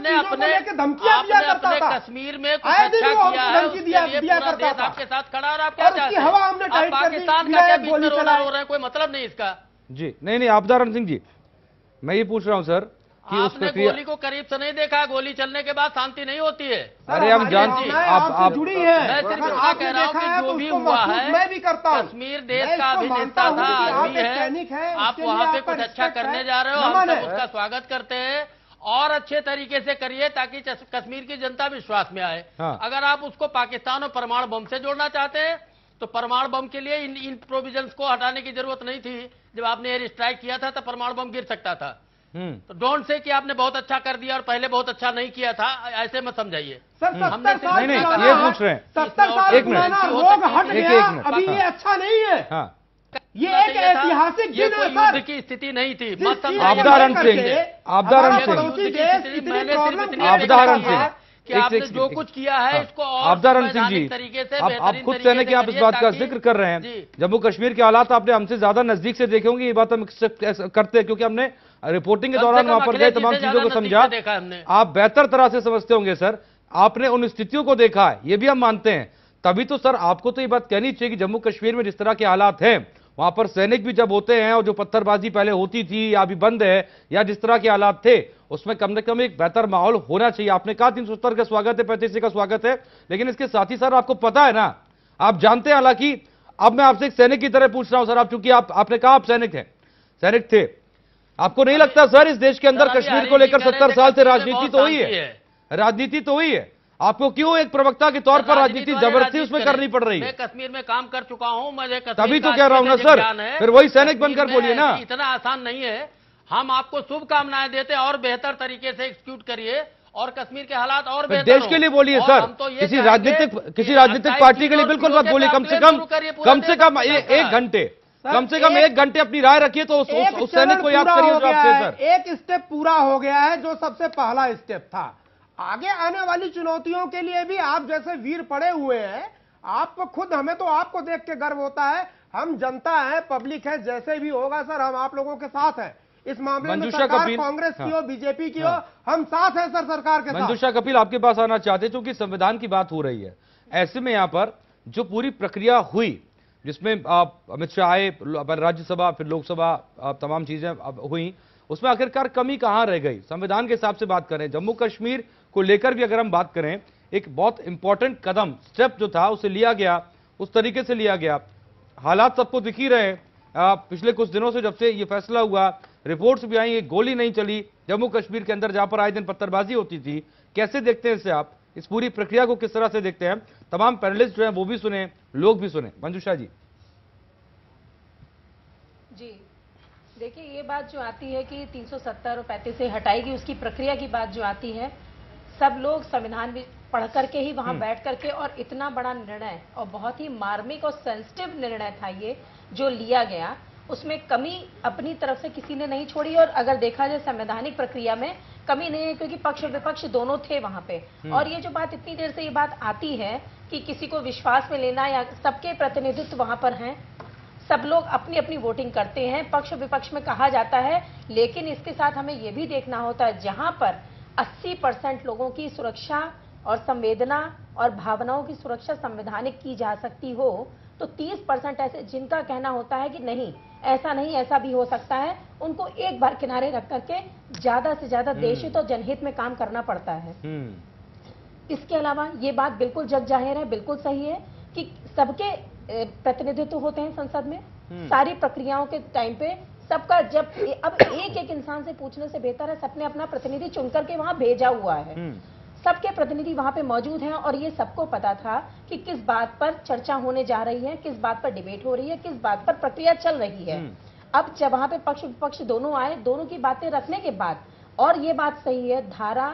अपने कश्मीर में कुछ अच्छा किया है, उसके लिए पूरा देश आपके साथ खड़ा, और आप क्या चाहते हैं? आप पाकिस्तान का क्या बीच में रोना रो रहे हैं? कोई मतलब नहीं इसका। जी नहीं, आबदार सिंह जी, मैं ये पूछ रहा हूं सर कि उस आपने गोली को करीब से नहीं देखा, गोली चलने के बाद शांति नहीं होती है। अरे हम जानते हैं आप जुड़ी है, मैं सिर्फ इतना कह रहा हूँ कि जो भी हुआ है, मैं भी करता हूँ। कश्मीर देश का अभिन्न हिस्सा था, आज भी है। आप वहाँ पे कुछ अच्छा करने जा रहे हो, हम सब उसका स्वागत करते हैं, और अच्छे तरीके से करिए ताकि कश्मीर की जनता विश्वास में आए। अगर आप उसको पाकिस्तान और परमाणु बम से जोड़ना चाहते हैं तो परमाणु बम के लिए इन प्रोविजंस को हटाने की जरूरत नहीं थी। जब आपने एयर स्ट्राइक किया था तो परमाणु बम गिर सकता था। तो डोंट से कि आपने बहुत अच्छा कर दिया और पहले बहुत अच्छा नहीं किया था, ऐसे मत समझाइए। हमने नहीं ये पूछ रहे हैं 70 साल पुराना रोग हट गया, अभी ये अच्छा नहीं है। ये एक ऐतिहासिक दिन है सर। युद्ध की स्थिति नहीं थी। आबदार सिंह कि आपने जो कुछ किया है इसको और आबदार सिंह जी, तरीके से आप खुद कहने कि आप इस बात का जिक्र कर रहे हैं। जम्मू कश्मीर के हालात आपने हमसे ज्यादा नजदीक से देखे होंगे, ये बात हम करते हैं क्योंकि हमने रिपोर्टिंग के दौरान वहां पर गए, तमाम चीजों को समझा। आप बेहतर तरह से समझते होंगे सर, आपने उन स्थितियों को देखा है, ये भी हम मानते हैं। तभी तो सर आपको तो ये बात कहनी चाहिए कि जम्मू कश्मीर में जिस तरह के हालात हैं, वहां पर सैनिक भी जब होते हैं और जो पत्थरबाजी पहले होती थी या अभी बंद है, या जिस तरह के हालात थे, उसमें कम से कम एक बेहतर माहौल होना चाहिए। आपने कहा 370 का स्वागत है, 35 का स्वागत है, लेकिन इसके साथ ही सर आपको पता है ना, आप जानते हैं, हालांकि अब मैं आपसे एक सैनिक की तरह पूछ रहा हूं सर, आप चूंकि आपने कहा आप सैनिक हैं, सैनिक थे, आपको नहीं लगता सर इस देश के अंदर कश्मीर को लेकर 70 साल से राजनीति तो हुई है, राजनीति तो हुई है, आपको क्यों एक प्रवक्ता के तौर पर राजनीति जबरदस्ती उसमें करनी पड़ रही है? मैं कश्मीर में काम कर चुका हूं, मुझे तभी तो कह रहा हूं ना सर, फिर वही सैनिक बनकर बोलिए ना। इतना आसान नहीं है। हम आपको शुभकामनाएं देते हैं और बेहतर तरीके से एग्जीक्यूट करिए और कश्मीर के हालात और बेहतर देश के लिए बोलिए सर, किसी राजनीतिक पार्टी के लिए बिल्कुल मत बोलिए। कम से कम 1 घंटे अपनी राय रखिए तो उस सैनिक को याद करिए जो आपसे सर। एक स्टेप पूरा हो गया है जो सबसे पहला स्टेप था। आगे आने वाली चुनौतियों के लिए भी आप जैसे वीर पड़े हुए हैं। आप खुद, हमें तो आपको देख के गर्व होता है। हम जनता है, पब्लिक है, जैसे भी होगा सर हम आप लोगों के साथ हैं इस मामले में। सरकार कांग्रेस की हो, बीजेपी की हो, हम साथ हैं सर सरकार के साथ। मंजूषा कपिल आपके पास आना चाहते, क्योंकि संविधान की बात हो रही है। ऐसे में यहां पर जो पूरी प्रक्रिया हुई, जिसमें अमित शाह आए, राज्यसभा फिर लोकसभा, तमाम चीजें हुई, उसमें आखिरकार कमी कहां रह गई? संविधान के हिसाब से बात करें, जम्मू कश्मीर को लेकर भी अगर हम बात करें, एक बहुत इंपॉर्टेंट कदम, स्टेप जो था उसे लिया गया, उस तरीके से लिया गया। हालात सबको दिख ही रहे हैं। पिछले कुछ दिनों से जब से ये फैसला हुआ, रिपोर्ट्स भी आई, एक गोली नहीं चली जम्मू कश्मीर के अंदर जहां पर आए दिन पत्थरबाजी होती थी। कैसे देखते हैं इसे आप? इस पूरी प्रक्रिया को किस तरह से देखते हैं? तमाम पैनलिस्ट जो हैं वो भी सुने, लोग भी सुने। मंजूषा जी। जी देखिए, ये बात जो आती है कि 370 और 35 से हटाएगी, उसकी प्रक्रिया की बात जो आती है, सब लोग संविधान भी पढ़ करके ही वहां बैठ करके, और इतना बड़ा निर्णय और बहुत ही मार्मिक और सेंसिटिव निर्णय था ये जो लिया गया, उसमें कमी अपनी तरफ से किसी ने नहीं छोड़ी। और अगर देखा जाए संवैधानिक प्रक्रिया में कमी नहीं है, क्योंकि पक्ष विपक्ष दोनों थे वहां पे। और ये जो बात इतनी देर से ये बात आती है कि किसी को विश्वास में लेना, या सबके प्रतिनिधित्व वहां पर हैं, सब लोग अपनी अपनी वोटिंग करते हैं, पक्ष विपक्ष में कहा जाता है। लेकिन इसके साथ हमें यह भी देखना होता है, जहां पर 80% लोगों की सुरक्षा और संवेदना और भावनाओं की सुरक्षा संवैधानिक की जा सकती हो, तो 30% ऐसे जिनका कहना होता है कि नहीं, ऐसा नहीं, ऐसा भी हो सकता है, उनको एक बार किनारे रख करके ज्यादा से ज्यादा देशहित और जनहित में काम करना पड़ता है। इसके अलावा ये बात बिल्कुल जग जाहिर है, बिल्कुल सही है कि सबके प्रतिनिधित्व होते हैं संसद में, सारी प्रक्रियाओं के टाइम पे सबका। जब अब एक इंसान से पूछने से बेहतर है सबने अपना प्रतिनिधि चुन करके वहां भेजा हुआ है, सबके प्रतिनिधि वहां पे मौजूद हैं, और ये सबको पता था कि किस बात पर चर्चा होने जा रही है, किस बात पर डिबेट हो रही है, किस बात पर प्रक्रिया चल रही है। अब जब वहां पे पक्ष विपक्ष दोनों आए, दोनों की बातें रखने के बाद, और ये बात सही है, धारा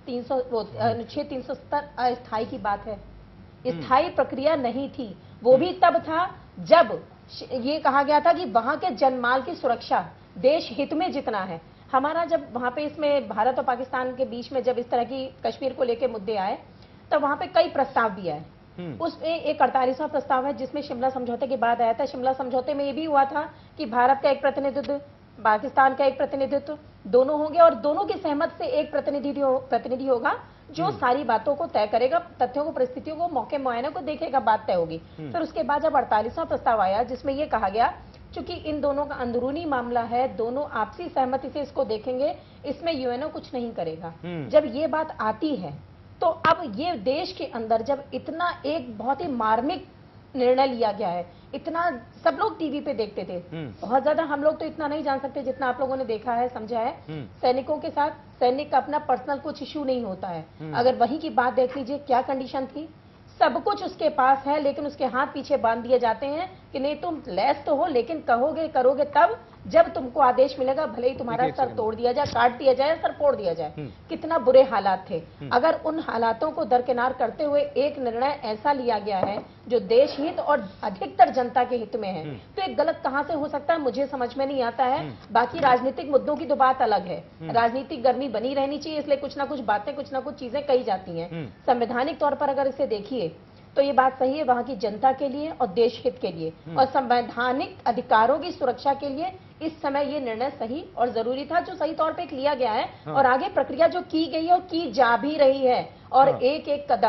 अनुच्छेद 370 अस्थायी की बात है। स्थायी प्रक्रिया नहीं थी। वो भी तब था जब ये कहा गया था कि वहां के जनमाल की सुरक्षा देश हित में जितना है। हमारा जब वहां पे इसमें भारत और पाकिस्तान के बीच में जब इस तरह की कश्मीर को लेकर मुद्दे आए, तब वहां पे कई प्रस्ताव भी आए। उसमें एक 48वां प्रस्ताव है जिसमें शिमला समझौते के बाद आया था। शिमला समझौते में ये भी हुआ था कि भारत का एक प्रतिनिधित्व, पाकिस्तान का एक प्रतिनिधित्व, दोनों होंगे और दोनों की सहमत से एक प्रतिनिधि होगा जो सारी बातों को तय करेगा, तथ्यों को, परिस्थितियों को, मौके मुआयने को देखेगा, बात तय होगी। फिर उसके बाद जब 48वां प्रस्ताव आया जिसमें यह कहा गया चूंकि इन दोनों का अंदरूनी मामला है, दोनों आपसी सहमति से इसको देखेंगे, इसमें यूएनओ कुछ नहीं करेगा। जब ये बात आती है तो अब ये देश के अंदर जब इतना एक बहुत ही मार्मिक निर्णय लिया गया है, इतना सब लोग टीवी पे देखते थे, बहुत ज्यादा हम लोग तो इतना नहीं जान सकते जितना आप लोगों ने देखा है, समझा है। सैनिकों के साथ सैनिक का अपना पर्सनल कुछ इश्यू नहीं होता है। अगर वहीं की बात देख लीजिए, क्या कंडीशन थी, सब कुछ उसके पास है लेकिन उसके हाथ पीछे बांध दिए जाते हैं कि नहीं तुम लैस तो हो लेकिन कहोगे करोगे तब जब तुमको आदेश मिलेगा, भले ही तुम्हारा सर तोड़ दिया जाए, काट दिया जाए, सर फोड़ दिया जाए। कितना बुरे हालात थे। अगर उन हालातों को दरकिनार करते हुए एक निर्णय ऐसा लिया गया है जो देश हित और अधिकतर जनता के हित में है, तो एक गलत कहां से हो सकता है मुझे समझ में नहीं आता है। बाकी राजनीतिक मुद्दों की तो बात अलग है, राजनीतिक गर्मी बनी रहनी चाहिए, इसलिए कुछ ना कुछ बातें, कुछ ना कुछ चीजें कही जाती हैं। संवैधानिक तौर पर अगर इसे देखिए तो ये बात सही है वहां की जनता के लिए और देश हित के लिए और संवैधानिक अधिकारों की सुरक्षा के लिए इस समय ये निर्णय सही और जरूरी था जो सही तौर पे लिया गया है। और आगे प्रक्रिया जो की गई है और की जा भी रही है और एक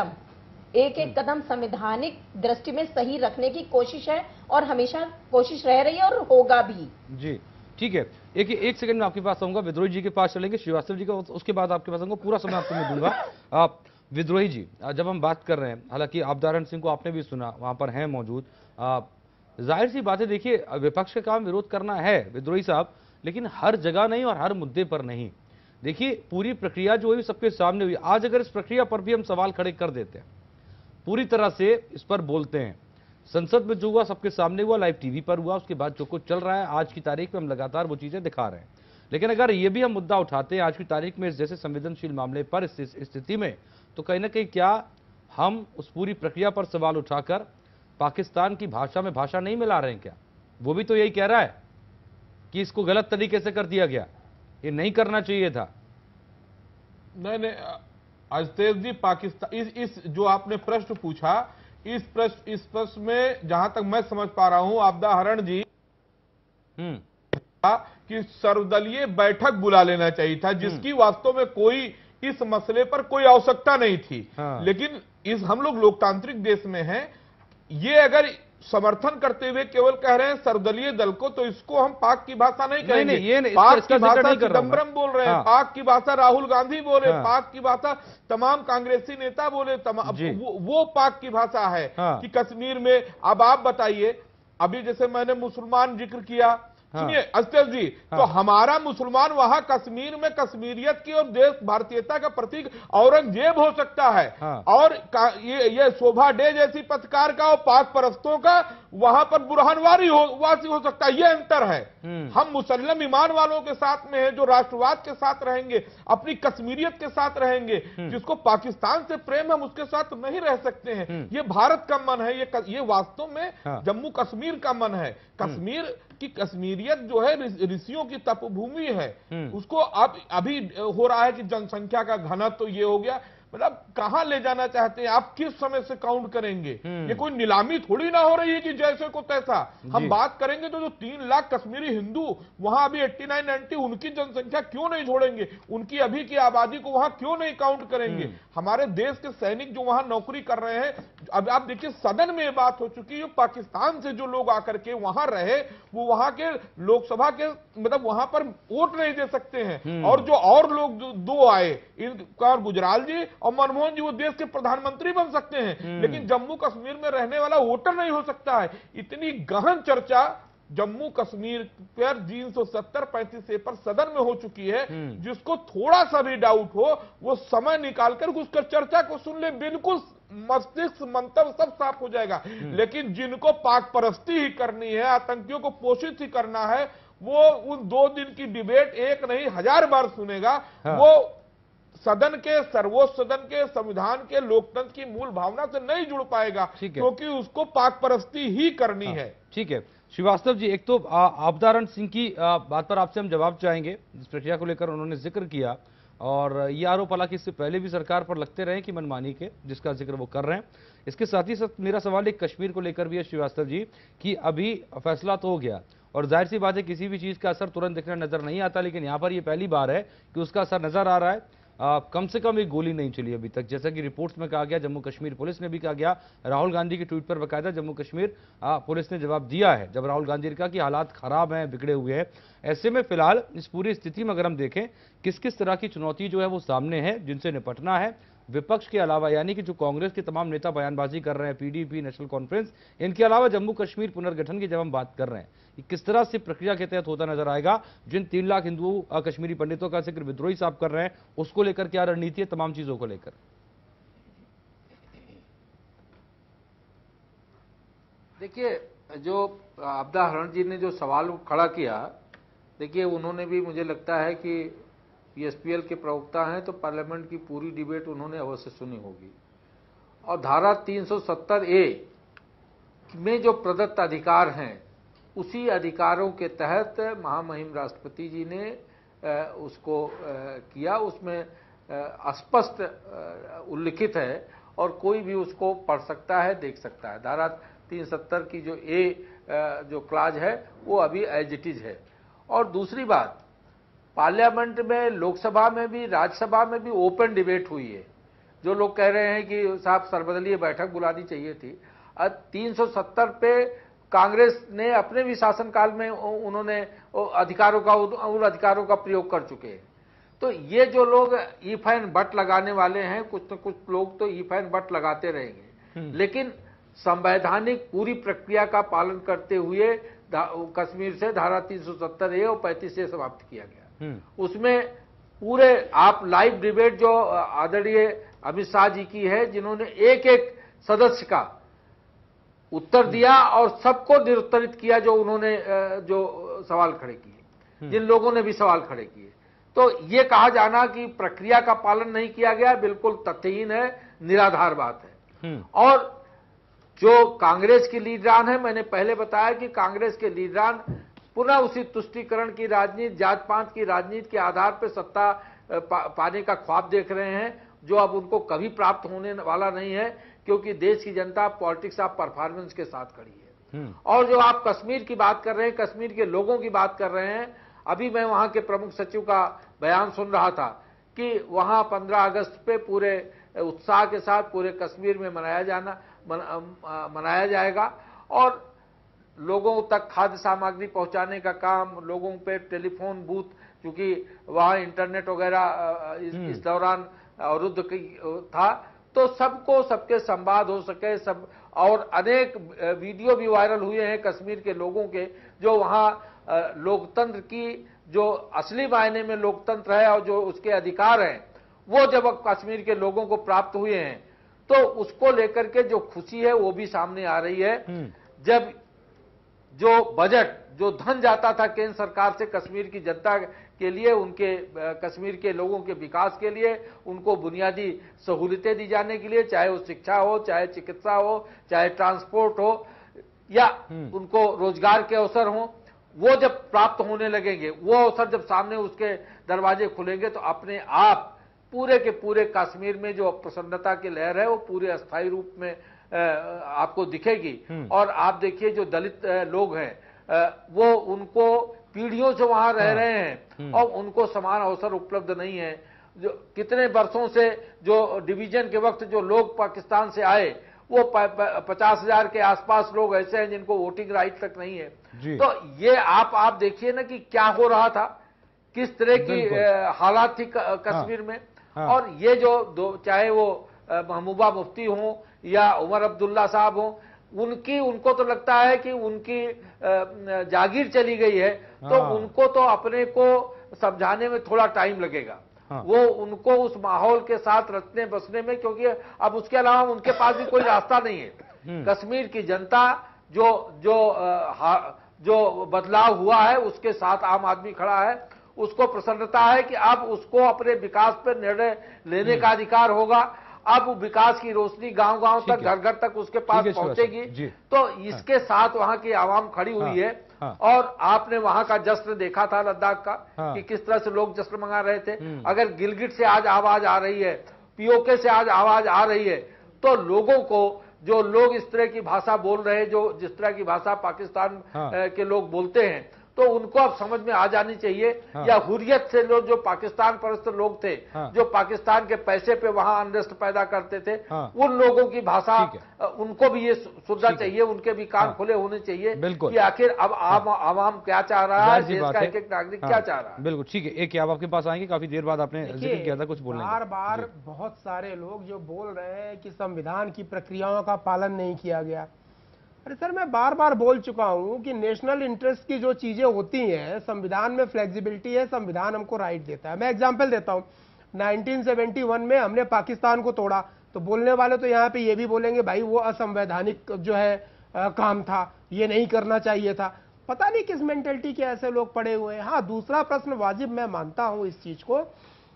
एक कदम संवैधानिक दृष्टि में सही रखने की कोशिश है और हमेशा कोशिश रह रही है और होगा भी। जी ठीक है, एक सेकंड में आपके पास आऊंगा, विद्रोही जी के पास चलेंगे, श्रीवास्तव जी का उसके बाद आपके पास आऊंगा, पूरा समय आपको मैं दूंगा। विद्रोही जी, जब हम बात कर रहे हैं, हालांकि अवधारण सिंह को आपने भी सुना, वहां पर हैं मौजूद, जाहिर सी बात है, देखिए विपक्ष का काम विरोध करना है विद्रोही साहब, लेकिन हर जगह नहीं और हर मुद्दे पर नहीं। देखिए पूरी प्रक्रिया जो हुई सबके सामने हुई, आज अगर इस प्रक्रिया पर भी हम सवाल खड़े कर देते हैं, पूरी तरह से इस पर बोलते हैं, संसद में जो हुआ सबके सामने हुआ, लाइव टीवी पर हुआ, उसके बाद जो कुछ चल रहा है आज की तारीख में हम लगातार वो चीजें दिखा रहे हैं। लेकिन अगर ये भी हम मुद्दा उठाते हैं आज की तारीख में इस जैसे संवेदनशील मामले पर, इस स्थिति में, तो कहीं ना कहीं क्या हम उस पूरी प्रक्रिया पर सवाल उठाकर पाकिस्तान की भाषा में भाषा नहीं मिला रहे हैं क्या? वो भी तो यही कह रहा है कि इसको गलत तरीके से कर दिया गया, ये नहीं करना चाहिए था। नहीं अजतेज जी, पाकिस्तान इस जो आपने प्रश्न पूछा, इस प्रश्न में जहां तक मैं समझ पा रहा हूं आपदा हरण जी कि सर्वदलीय बैठक बुला लेना चाहिए था, जिसकी वास्तव में कोई इस मसले पर कोई आवश्यकता नहीं थी। लेकिन हम लोग लोकतांत्रिक देश में हैं, ये अगर समर्थन करते हुए केवल कह रहे हैं सर्वदलीय दल को, तो इसको हम पाक की भाषा नहीं कहेंगे। पाक की भाषा चिदम्बरम बोल रहे हैं, पाक की भाषा राहुल गांधी बोले, पाक की भाषा तमाम कांग्रेसी नेता बोले, वो पाक की भाषा है कि कश्मीर में। अब आप बताइए, अभी जैसे मैंने मुसलमान जिक्र किया, सुनिए अजतेज जी, तो हमारा मुसलमान वहां कश्मीर में कश्मीरियत की और देश भारतीयता का प्रतीक औरंगजेब हो सकता है, और ये शोभा डे जैसी पत्रकार का और पाक परस्तों का वहां पर बुरहानवारी वासी हो सकता है। ये अंतर है। हम मुसल्लम ईमान वालों के साथ में हैं, जो राष्ट्रवाद के साथ रहेंगे, अपनी कश्मीरियत के साथ रहेंगे, जिसको पाकिस्तान से प्रेम हम उसके साथ नहीं रह सकते हैं। ये भारत का मन है, ये वास्तव में जम्मू कश्मीर का मन है। कश्मीर की कश्मीरियत जो है ऋषियों की तपभूमि है, उसको अब अभी हो रहा है कि जनसंख्या का घनत्व तो ये हो गया, मतलब कहां ले जाना चाहते हैं आप, किस समय से काउंट करेंगे? ये कोई नीलामी थोड़ी ना हो रही है कि जैसे को तैसा। हम बात करेंगे तो जो 3 लाख कश्मीरी हिंदू वहां अभी 89-90, उनकी जनसंख्या क्यों नहीं जोड़ेंगे? उनकी अभी की आबादी को वहां क्यों नहीं काउंट करेंगे? हमारे देश के सैनिक जो वहां नौकरी कर रहे हैं, अब आप देखिए सदन में ये बात हो चुकी है, पाकिस्तान से जो लोग आकर के वहां रहे, वो वहां के लोकसभा के मतलब वहां पर वोट नहीं दे सकते हैं। और जो और लोग दो आए, इनका गुजराल जी और मनमोहन जी, वो देश के प्रधानमंत्री बन सकते हैं, लेकिन जम्मू कश्मीर में रहने वाला वोटर नहीं हो सकता है। इतनी गहन चर्चा जम्मू कश्मीर पर 370-35 पर सदन में हो चुकी है, जिसको थोड़ा सा भी डाउट हो वो समय निकालकर उसकर चर्चा को सुन ले, बिल्कुल मस्तिष्क मंतव्य सब साफ हो जाएगा। लेकिन जिनको पाक परस्ती ही करनी है, आतंकियों को पोषित ही करना है, वो उन 2 दिन की डिबेट 1 नहीं 1000 बार सुनेगा। वो सदन के, सर्वोच्च सदन के, संविधान के, लोकतंत्र की मूल भावना से नहीं जुड़ पाएगा, क्योंकि उसको पाक परस्ती ही करनी है। ठीक है श्रीवास्तव जी, एक तो अवधारण सिंह की बात पर आपसे हम जवाब चाहेंगे, जिस प्रक्रिया को लेकर उन्होंने जिक्र किया, और ये आरोप हालांकि इससे पहले भी सरकार पर लगते रहे कि मनमानी के, जिसका जिक्र वो कर रहे हैं। इसके साथ ही साथ मेरा सवाल एक कश्मीर को लेकर भी है श्रीवास्तव जी, कि अभी फैसला तो हो गया और जाहिर सी बात है किसी भी चीज का असर तुरंत दिखना नजर नहीं आता, लेकिन यहां पर ये पहली बार है कि उसका असर नजर आ रहा है। कम से कम एक गोली नहीं चली अभी तक, जैसा कि रिपोर्ट्स में कहा गया। जम्मू कश्मीर पुलिस ने भी कहा गया, राहुल गांधी के ट्वीट पर बकायदा जम्मू कश्मीर पुलिस ने जवाब दिया है, जब राहुल गांधी ने कहा कि हालात खराब हैं, बिगड़े हुए हैं। ऐसे में फिलहाल इस पूरी स्थिति में अगर हम देखें किस किस तरह की चुनौती जो है वो सामने है, जिनसे निपटना है विपक्ष के अलावा, यानी कि जो कांग्रेस के तमाम नेता बयानबाजी कर रहे हैं, पीडीपी, नेशनल कॉन्फ्रेंस, इनके अलावा जम्मू कश्मीर पुनर्गठन की जब हम बात कर रहे हैं, कि किस तरह से प्रक्रिया के तहत होता नजर आएगा, जिन 3 लाख हिंदू कश्मीरी पंडितों का जिक्र विद्रोही साहब कर रहे हैं, उसको लेकर क्या रणनीति है, तमाम चीजों को लेकर। देखिए, जो आपदा हरण जी ने जो सवाल खड़ा किया, देखिए उन्होंने भी, मुझे लगता है कि पीएसपीएल के प्रवक्ता हैं तो पार्लियामेंट की पूरी डिबेट उन्होंने अवश्य सुनी होगी। और धारा 370A में जो प्रदत्त अधिकार हैं, उसी अधिकारों के तहत महामहिम राष्ट्रपति जी ने उसको किया। उसमें स्पष्ट उल्लिखित है और कोई भी उसको पढ़ सकता है, देख सकता है। धारा 370 की जो जो क्लाज है वो अभी एज इट इज है। और दूसरी बात, पार्लियामेंट में, लोकसभा में भी, राज्यसभा में भी ओपन डिबेट हुई है। जो लोग कह रहे हैं कि साहब सर्वदलीय बैठक बुलानी चाहिए थी, 370 पे कांग्रेस ने अपने भी शासनकाल में उन्होंने अधिकारों का, उन अधिकारों का प्रयोग कर चुके हैं। तो ये जो लोग ईफ एंड बट लगाने वाले हैं, कुछ न कुछ लोग तो ईफ एंड बट लगाते रहेंगे, लेकिन संवैधानिक पूरी प्रक्रिया का पालन करते हुए कश्मीर से धारा 370A और 35A समाप्त किया गया। उसमें पूरे आप लाइव डिबेट जो आदरणीय अमित शाह जी की है, जिन्होंने एक एक सदस्य का उत्तर दिया और सबको निरुत्तरित किया, जो उन्होंने जो सवाल खड़े किए, जिन लोगों ने भी सवाल खड़े किए। तो ये कहा जाना कि प्रक्रिया का पालन नहीं किया गया, बिल्कुल तथ्यहीन है, निराधार बात है। और जो कांग्रेस की लीडरान है, मैंने पहले बताया कि कांग्रेस के लीडरान पुनः उसी तुष्टीकरण की राजनीति, जात पात की राजनीति के आधार पर सत्ता पाने का ख्वाब देख रहे हैं, जो अब उनको कभी प्राप्त होने वाला नहीं है, क्योंकि देश की जनता पॉलिटिक्स ऑफ परफॉर्मेंस के साथ खड़ी है। और जो आप कश्मीर की बात कर रहे हैं, कश्मीर के लोगों की बात कर रहे हैं, अभी मैं वहां के प्रमुख सचिव का बयान सुन रहा था कि वहां 15 अगस्त पे पूरे उत्साह के साथ पूरे कश्मीर में मनाया जाएगा और लोगों तक खाद्य सामग्री पहुंचाने का काम, लोगों पे टेलीफोन बूथ, क्योंकि वहां इंटरनेट वगैरह इस दौरान अवरुद्ध था, तो सबको सबके संवाद हो सके सब। और अनेक वीडियो भी वायरल हुए हैं कश्मीर के लोगों के, जो वहां लोकतंत्र की जो असली मायने में लोकतंत्र है और जो उसके अधिकार हैं, वो जब कश्मीर के लोगों को प्राप्त हुए हैं, तो उसको लेकर के जो खुशी है वो भी सामने आ रही है। जब जो बजट, जो धन जाता था केंद्र सरकार से कश्मीर की जनता के लिए, उनके कश्मीर के लोगों के विकास के लिए, उनको बुनियादी सहूलियतें दी जाने के लिए, चाहे वो शिक्षा हो, चाहे चिकित्सा हो, चाहे ट्रांसपोर्ट हो, या उनको रोजगार के अवसर हो, वो जब प्राप्त होने लगेंगे, वो अवसर जब सामने उसके दरवाजे खुलेंगे, तो अपने आप पूरे के पूरे कश्मीर में जो प्रसन्नता की लहर है वो पूरे अस्थायी रूप में आपको दिखेगी। और आप देखिए जो दलित लोग हैं, वो उनको पीढ़ियों से वहां रह रहे हैं और उनको समान अवसर उपलब्ध नहीं है। जो कितने वर्षों से जो डिवीजन के वक्त जो लोग पाकिस्तान से आए, वो 50,000 के आसपास लोग ऐसे हैं जिनको वोटिंग राइट तक नहीं है। तो ये आप देखिए ना कि क्या हो रहा था, किस तरह की हालात थी कश्मीर में। और ये जो चाहे वो महबूबा मुफ्ती हो या उमर अब्दुल्ला साहब हो, उनको तो लगता है कि उनकी जागीर चली गई है, तो उनको तो अपने को समझाने में थोड़ा टाइम लगेगा। वो उनको उस माहौल के साथ रचने बसने में, क्योंकि अब उसके अलावा उनके पास भी कोई रास्ता नहीं है। कश्मीर की जनता जो बदलाव हुआ है उसके साथ आम आदमी खड़ा है, उसको प्रसन्नता है कि अब उसको अपने विकास पर निर्णय लेने का अधिकार होगा। अब विकास की रोशनी गांव-गांव तक, घर-घर तक उसके पास पहुंचेगी। तो इसके साथ वहां की आवाम खड़ी हुई है। और आपने वहां का जश्न देखा था लद्दाख का, कि किस तरह से लोग जश्न मना रहे थे। अगर गिलगिट से आज आवाज आ रही है, पीओके से आज आवाज आ रही है, तो लोगों को, जो लोग इस तरह की भाषा बोल रहे हैं, जो जिस तरह की भाषा पाकिस्तान के लोग बोलते हैं, तो उनको अब समझ में आ जानी चाहिए। या हुर्रियत से लोग, जो पाकिस्तान परस्त लोग थे, जो पाकिस्तान के पैसे पे वहां अनरेस्ट पैदा करते थे, उन लोगों की भाषा, उनको भी ये सुनना चाहिए, उनके भी कान खुले होने चाहिए कि आखिर अब आवाम क्या चाह रहा है, देश का एक एक नागरिक क्या चाह रहा है। बिल्कुल ठीक है। एक आप आपके पास आएंगे, काफी देर बाद आपने जिक्र किया था कुछ बोलने, बार बार बहुत सारे लोग जो बोल रहे हैं कि संविधान की प्रक्रियाओं का पालन नहीं किया गया। अरे सर, मैं बार बार बोल चुका हूं कि नेशनल इंटरेस्ट की जो चीजें होती हैं, संविधान में फ्लेक्सिबिलिटी है, संविधान हमको राइट देता है। मैं एग्जांपल देता हूं, 1971 में हमने पाकिस्तान को तोड़ा, तो बोलने वाले तो यहाँ पे ये भी बोलेंगे भाई वो असंवैधानिक जो है काम था, ये नहीं करना चाहिए था। पता नहीं किस मेंटेलिटी के ऐसे लोग पड़े हुए हैं। हाँ, दूसरा प्रश्न वाजिब मैं मानता हूं इस चीज को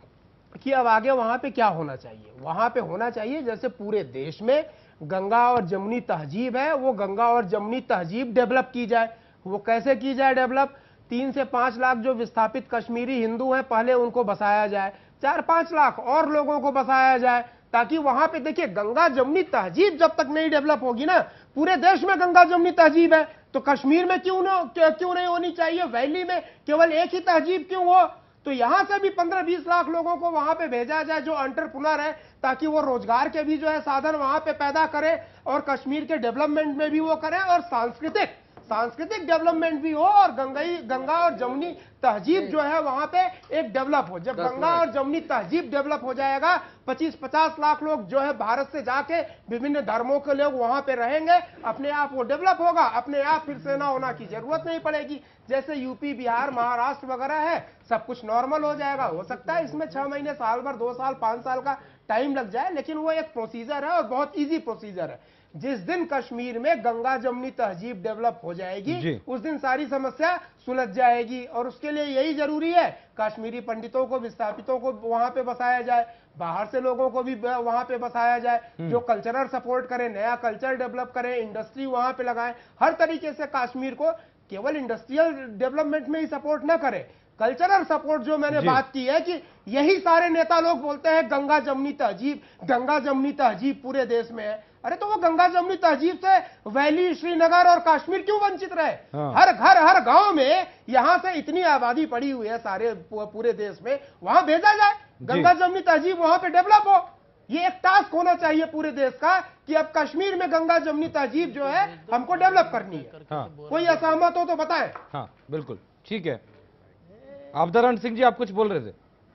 कि अब आगे वहां पे क्या होना चाहिए। वहां पे होना चाहिए जैसे पूरे देश में गंगा और जमुनी तहजीब है, वो गंगा और जमुनी तहजीब डेवलप की जाए। वो कैसे की जाए डेवलप? 3 से 5 लाख जो विस्थापित कश्मीरी हिंदू हैं, पहले उनको बसाया जाए, 4-5 लाख और लोगों को बसाया जाए, ताकि वहां पे देखिए गंगा जमुनी तहजीब जब तक नहीं डेवलप होगी ना, पूरे देश में गंगा जमुनी तहजीब है, तो कश्मीर में क्यों नहीं होनी चाहिए? वैली में केवल एक ही तहजीब क्यों हो? तो यहां से भी 15-20 लाख लोगों को वहां पे भेजा जाए जो एंटरप्रेन्योर है, ताकि वो रोजगार के भी जो है साधन वहां पे पैदा करे और कश्मीर के डेवलपमेंट में भी वो करें, और सांस्कृतिक डेवलपमेंट भी हो, और गंगा और जमुनी तहजीब जो है वहां पे एक डेवलप हो। जब गंगा और जमुनी तहजीब डेवलप हो जाएगा, 25-50 लाख लोग जो है भारत से जाके विभिन्न धर्मों के लोग वहां पे रहेंगे, अपने आप वो डेवलप होगा, अपने आप फिर सेना होना की जरूरत नहीं पड़ेगी। जैसे यूपी, बिहार, महाराष्ट्र वगैरह है, सब कुछ नॉर्मल हो जाएगा। हो सकता है इसमें 6 महीने, साल भर, 2 साल, 5 साल का टाइम लग जाए, लेकिन वो एक प्रोसीजर है और बहुत इजी प्रोसीजर है। जिस दिन कश्मीर में गंगा जमुनी तहजीब डेवलप हो जाएगी, उस दिन सारी समस्या सुलझ जाएगी। और उसके लिए यही जरूरी है, कश्मीरी पंडितों को, विस्थापितों को वहां पे बसाया जाए, बाहर से लोगों को भी वहां पे बसाया जाए, जो कल्चरल सपोर्ट करे, नया कल्चर डेवलप करे, इंडस्ट्री वहां पे लगाए। हर तरीके से कश्मीर को केवल इंडस्ट्रियल डेवलपमेंट में ही सपोर्ट न करे, कल्चरल सपोर्ट जो मैंने बात की है, कि यही सारे नेता लोग बोलते हैं गंगा जमुनी तहजीब पूरे देश में है। अरे तो वो गंगा जमुनी तहजीब से वैली, श्रीनगर और कश्मीर क्यों वंचित रहे? हर घर, हर गांव में यहां से इतनी आबादी पड़ी हुई है सारे पूरे देश में, वहां भेजा जाए, गंगा जमुनी तहजीब वहां पे डेवलप हो। ये एक टास्क होना चाहिए पूरे देश का, कि अब कश्मीर में गंगा जमुनी तहजीब जो है हमको डेवलप करनी है। कोई असहमत हो तो बताएं। हाँ बिल्कुल ठीक है। अवधरण सिंह जी, आप कुछ बोल रहे थे?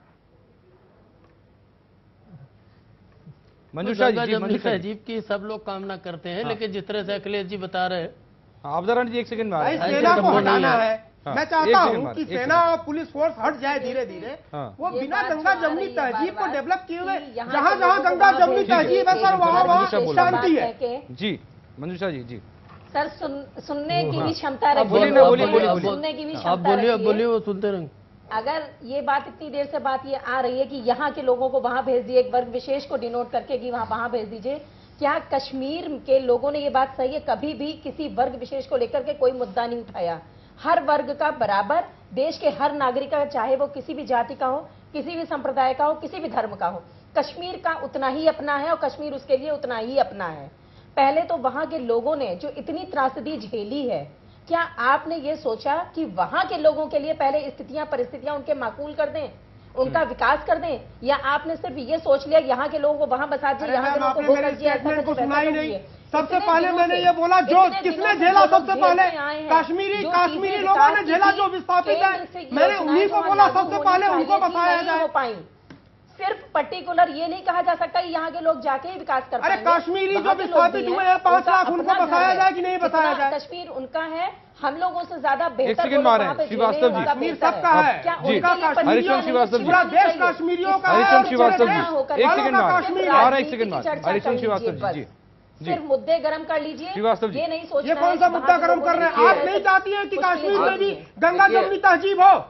मंजूषा जी, तहजीब की सब लोग कामना करते हैं, लेकिन जिस तरह से अखिलेश जी बता रहे हैं, अवधरण जी एक सेकंड में सेना को हटाना है। मैं चाहता हूं कि सेना और पुलिस फोर्स हट जाए धीरे धीरे। वो बिना गंगा जमुनी तहजीब को डेवलप किए हुए, जहां जहां गंगा जमुनी तहजीब है सर, वहां शांति है। जी मंजूषा जी। सर सुनने की भी क्षमता रखिए, सुनने की भी क्षमता बोलिए, वो सुनते रहेंगे। अगर ये बात इतनी देर से बात ये आ रही है कि यहाँ के लोगों को वहां भेज दिए, एक वर्ग विशेष को डिनोट करके कि वहां भेज दीजिए, क्या कश्मीर के लोगों ने ये बात सही है? कभी भी किसी वर्ग विशेष को लेकर के कोई मुद्दा नहीं उठाया। हर वर्ग का बराबर, देश के हर नागरिक का, चाहे वो किसी भी जाति का हो, किसी भी संप्रदाय का हो, किसी भी धर्म का हो, कश्मीर का उतना ही अपना है और कश्मीर उसके लिए उतना ही अपना है। पहले तो वहां के लोगों ने जो इतनी त्रासदी झेली है, क्या आपने ये सोचा कि वहां के लोगों के लिए पहले स्थितियां, परिस्थितियां उनके माकूल कर दें, उनका विकास कर दें, या आपने सिर्फ ये सोच लिया यहाँ के लोगों को वहां बसा दिया, यहाँ के लोगों को वो कर दिया? सबसे पहले मैंने ये बोला, जो किसने झेला सबसे पहले? कश्मीरी लोगों ने झेला, जो विस्थापित है, मैंने उन्हीं को बोला सबसे पहले उनको बसाया जाए। सिर्फ पर्टिकुलर ये नहीं कहा जा सकता कि यहाँ के लोग जाके ही विकास कर पाएंगे। अरे कश्मीरी जो विस्थापित हुए हैं 5 लाख, उनको बसाया जाए कि नहीं बसाया जाए? कश्मीर उनका है, हम लोगों से ज्यादा बेहतर श्रीवास्तव जी, कश्मीर सबका है, हरिशंकर श्रीवास्तव जी, पूरा देश कश्मीरियों का है। हरिशंकर श्रीवास्तव जी, एक सेकंड हरिशंकर श्रीवास्तव जी, सिर्फ मुद्दे गर्म कर लीजिए, ये नहीं सोचना। ये कौन सा मुद्दा गर्म कर रहे हैं? आप नहीं चाहती है कि कश्मीर में भी गंगा जमुनी तहजीब हो?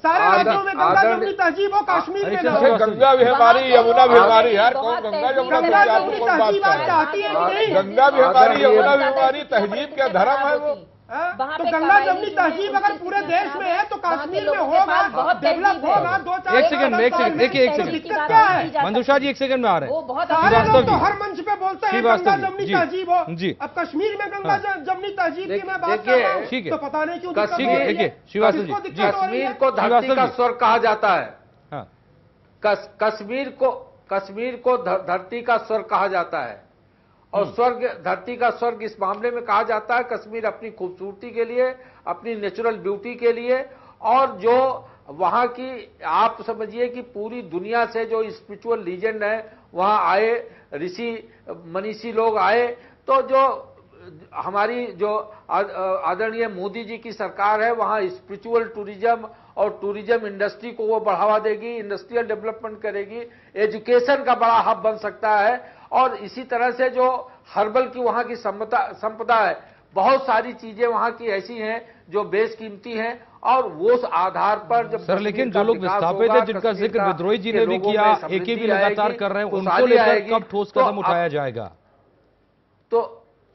सारे राज्यों में गंगा जमुनी तहजीब हो, कश्मीर में ना हो। गंगा भी हमारी, यमुना भी हमारी, यार कौन बहुत गंगा जमुना तहजीब गंगा की जमुनी कौन बात तहजीब आप कर चाहती है कि नहीं? गंगा भी हमारी, यमुना भी हमारी, तहजीब क्या धर्म है वो? वहाँ तो पे गंगा कबायली जमुनी जो है, तहजीब अगर उनकी पूरे स्थिति देश खराब में है। है तो वहाँ के कश्मीर में लोगों के होगा, पास बहुत डेवलप तहजीब है। होगा। 2-4 एक सेकंड में, एक सेकंड, देखिए एक तहजीब की सेकंड, बात क्या है? की जा मंदुषा जी एक सेकंड में आ रहे वो हैं। बहुत सारे श्रीवास्तव लोग तो जी। हर मंच पे बोलते हैं श्रीवास्तव गंगा जी, जमुनी जी, तहजीब हो। जी। अब कश्मीर में गंगा जमुनी तहजीब की मैं बात कर देखिए, रहा हूँ, ठीक है। तो पता नहीं क्यों दिक्कत कश्मीर- हो रही है। देखिए, श्रीवास्तव जी, किसको जी। दिक्कत हो रही है? कश्मीर को धरती का श्रीवास्तव जी। स्वर्ग कहा जाता है। हाँ, कश्मीर को धरती का स्वर्ग कहा जाता है। और स्वर्ग, धरती का स्वर्ग इस मामले में कहा जाता है कश्मीर अपनी खूबसूरती के लिए, अपनी नेचुरल ब्यूटी के लिए, और जो वहां की आप समझिए कि पूरी दुनिया से जो स्पिरिचुअल लीजेंड है वहां आए, ऋषि मनीषी लोग आए, तो जो हमारी जो आदरणीय मोदी जी की सरकार है वहां स्पिरिचुअल टूरिज्म और टूरिज्म इंडस्ट्री को वो बढ़ावा देगी, इंडस्ट्रियल डेवलपमेंट करेगी, एजुकेशन का बड़ा हब बन सकता है। और इसी तरह से जो हर्बल की वहां की संपदा है, बहुत सारी चीजें वहां की ऐसी हैं जो बेशकीमती हैं, और वो उस आधार पर जब सर लेकिन जो लोग विस्थापित हैं जिनका जिक्र विद्रोही जी ने भी किया, एके भी लगातार कर रहे हैं, उनको लेकर कब ठोस कदम उठाया जाएगा? तो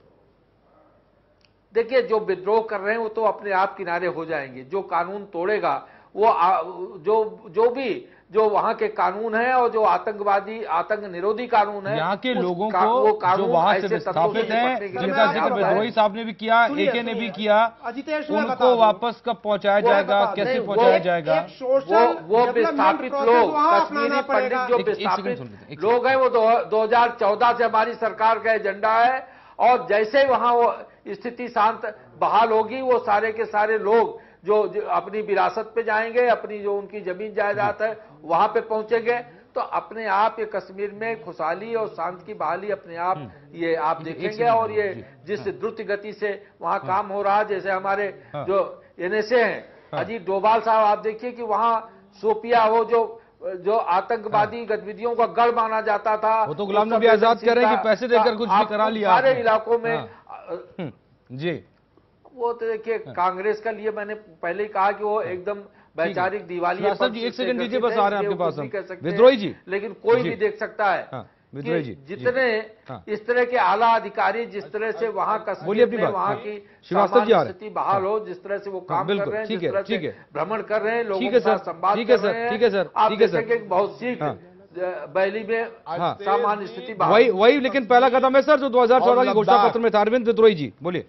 देखिए, जो विद्रोह कर रहे हैं वो तो अपने आप किनारे हो जाएंगे। जो कानून तोड़ेगा वो जो वहां के कानून है और जो आतंक निरोधी कानून है, यहाँ के लोगों वो को कानून जो वहां से ऐसे तत्वों विस्थापित से हैं, निपटने के लिए जिनका तैयार जिक्र होता है। विद्रोही साहब ने भी किया, सुनिए, एके ने भी सुनिए। किया, अजितेश मैं बता उनको दूं। वापस कब पहुंचाया जाएगा, बता- कैसे नहीं, पहुंचाया वो जाएगा? एक सोशल वो डेवलपमेंट विस्थापित प्रोसेस लोग, वहाँ कश्मीरी अपनाना पंडित पड़ेगा। जो एक सेकंड विस्थापित सुन लेते हैं, एक लोग हैं, वो 2014 से हमारी सरकार का एजेंडा है, और जैसे ही वहां वो स्थिति शांत बहाल होगी, वो सारे के सारे लोग जो अपनी विरासत पे जाएंगे, अपनी जो उनकी जमीन जायदाद है वहां पे पहुंचेंगे, तो अपने आप ये कश्मीर में खुशहाली और शांति की बहाली अपने आप ये आप देखेंगे। और ये जिस द्रुत गति से वहां काम हो रहा है, जैसे हमारे जो एनएसए हैं अजीत डोभाल साहब, आप देखिए कि वहां सोपिया हो जो आतंकवादी गतिविधियों का गढ़ माना जाता था, वो तो गुलाम नबी आजाद कह रहे हैं कि पैसे देकर कुछ भी करा लिया सारे आपने। इलाकों में जी, वो तो देखिए कांग्रेस का लिए मैंने पहले ही कहा कि वो एकदम वैचारिक दिवाली। श्रीवास्तव जी, एक सेकंड दीजिए, बस आ रहे हैं आपके पास हम। विद्रोही विद्रोही जी, लेकिन कोई जी। भी देख सकता है विद्रोही कि जी, जितने हाँ। इस तरह के आला अधिकारी जिस तरह से वहां बोलिए कश्मीर अपनी में बात। वहां हाँ। की श्रीवास्तव जी आ रहे हैं। स्थिति बहाल हो, जिस तरह से वो काम कर बिल्कुल, रहे हैं, ठीक जिस है, तरह ठीक से है। भ्रमण कर रहे हैं, लोगों ठीक के है साथ सर, संवाद ठीक है कर सर, रहे हैं, ठीक है सर, आप ठीक है सर। देखेंगे कि बहुत शीघ्र हाँ। बैली में हाँ। सामान्य स्थिति बहाल वही लेकिन पहला कदम है सर जो 2014 की घोषणा पत्र में था। अरविंद विद्रोही जी बोलिए।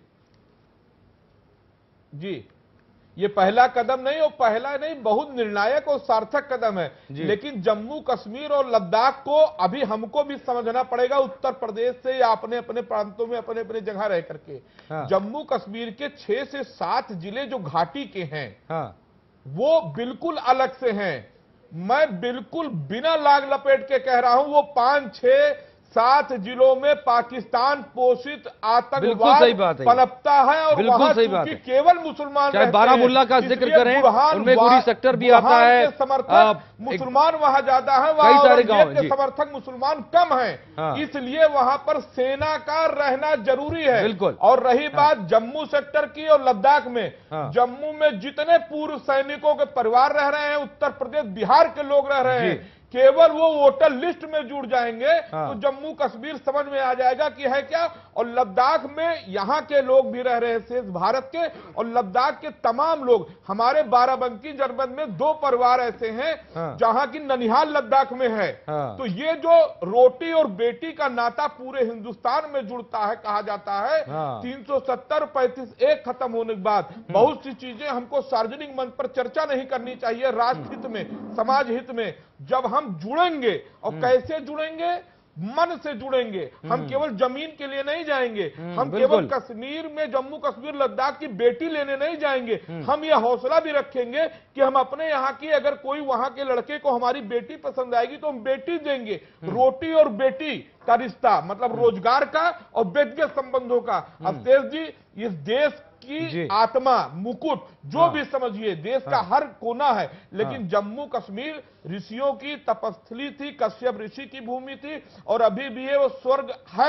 जी, ये पहला कदम नहीं, वो पहला नहीं, बहुत निर्णायक और सार्थक कदम है। लेकिन जम्मू कश्मीर और लद्दाख को अभी हमको भी समझना पड़ेगा, उत्तर प्रदेश से या अपने अपने प्रांतों में अपने अपने जगह रह करके। हाँ। जम्मू कश्मीर के 6 से 7 जिले जो घाटी के हैं, हाँ, वो बिल्कुल अलग से हैं। मैं बिल्कुल बिना लाग लपेट के कह रहा हूं, वो 5, 6, 7 जिलों में पाकिस्तान पोषित बिल्कुल आतंकवाद सही बात है। पनपता है, और बिल्कुल वहां सही बात चूंकि है। केवल मुसलमान चाहे रहते बारामूला हैं, का जिक्र इसलिए करें, बुरहान उनमें गुरी सेक्टर भी आता बुरहान है। के समर्थक मुसलमान वहां ज्यादा है, कई सारे औरंगजेब गांव, के जी। समर्थक मुसलमान कम हाँ। हैं, इसलिए वहां पर सेना का रहना जरूरी है। बिल्कुल। और रही बात जम्मू सेक्टर की और लद्दाख में, हाँ। जम्मू में जितने पूर्व सैनिकों के परिवार रह रहे हैं, उत्तर प्रदेश बिहार के लोग रह रहे हैं, केवल वो वोटर लिस्ट में जुड़ जाएंगे तो जम्मू कश्मीर समझ में आ जाएगा कि है क्या। और लद्दाख में यहां के लोग भी रह रहे हैं शेष भारत के, और लद्दाख के तमाम लोग, हमारे बाराबंकी जनपद में 2 परिवार ऐसे हैं जहां की ननिहाल लद्दाख में है। तो ये जो रोटी और बेटी का नाता पूरे हिंदुस्तान में जुड़ता है, कहा जाता है 370 35 एक खत्म होने के बाद बहुत सी चीजें हमको सार्वजनिक मंच पर चर्चा नहीं करनी चाहिए, राष्ट्र हित में, समाज हित में। जब हम जुड़ेंगे, और कैसे जुड़ेंगे, मन से जुड़ेंगे, हम केवल जमीन के लिए नहीं जाएंगे, हम केवल कश्मीर में जम्मू कश्मीर लद्दाख की बेटी लेने नहीं जाएंगे, हम ये हौसला भी रखेंगे कि हम अपने यहाँ की, अगर कोई वहां के लड़के को हमारी बेटी पसंद आएगी तो हम बेटी देंगे। रोटी और बेटी का रिश्ता मतलब रोजगार का और व्यक्तिगत संबंधों का। अवधेश जी, इस देश की आत्मा, मुकुट, जो भी समझिए, देश का हर कोना है, लेकिन जम्मू कश्मीर ऋषियों की तपस्थली थी, कश्यप ऋषि की भूमि थी, और अभी भी ये वो स्वर्ग है।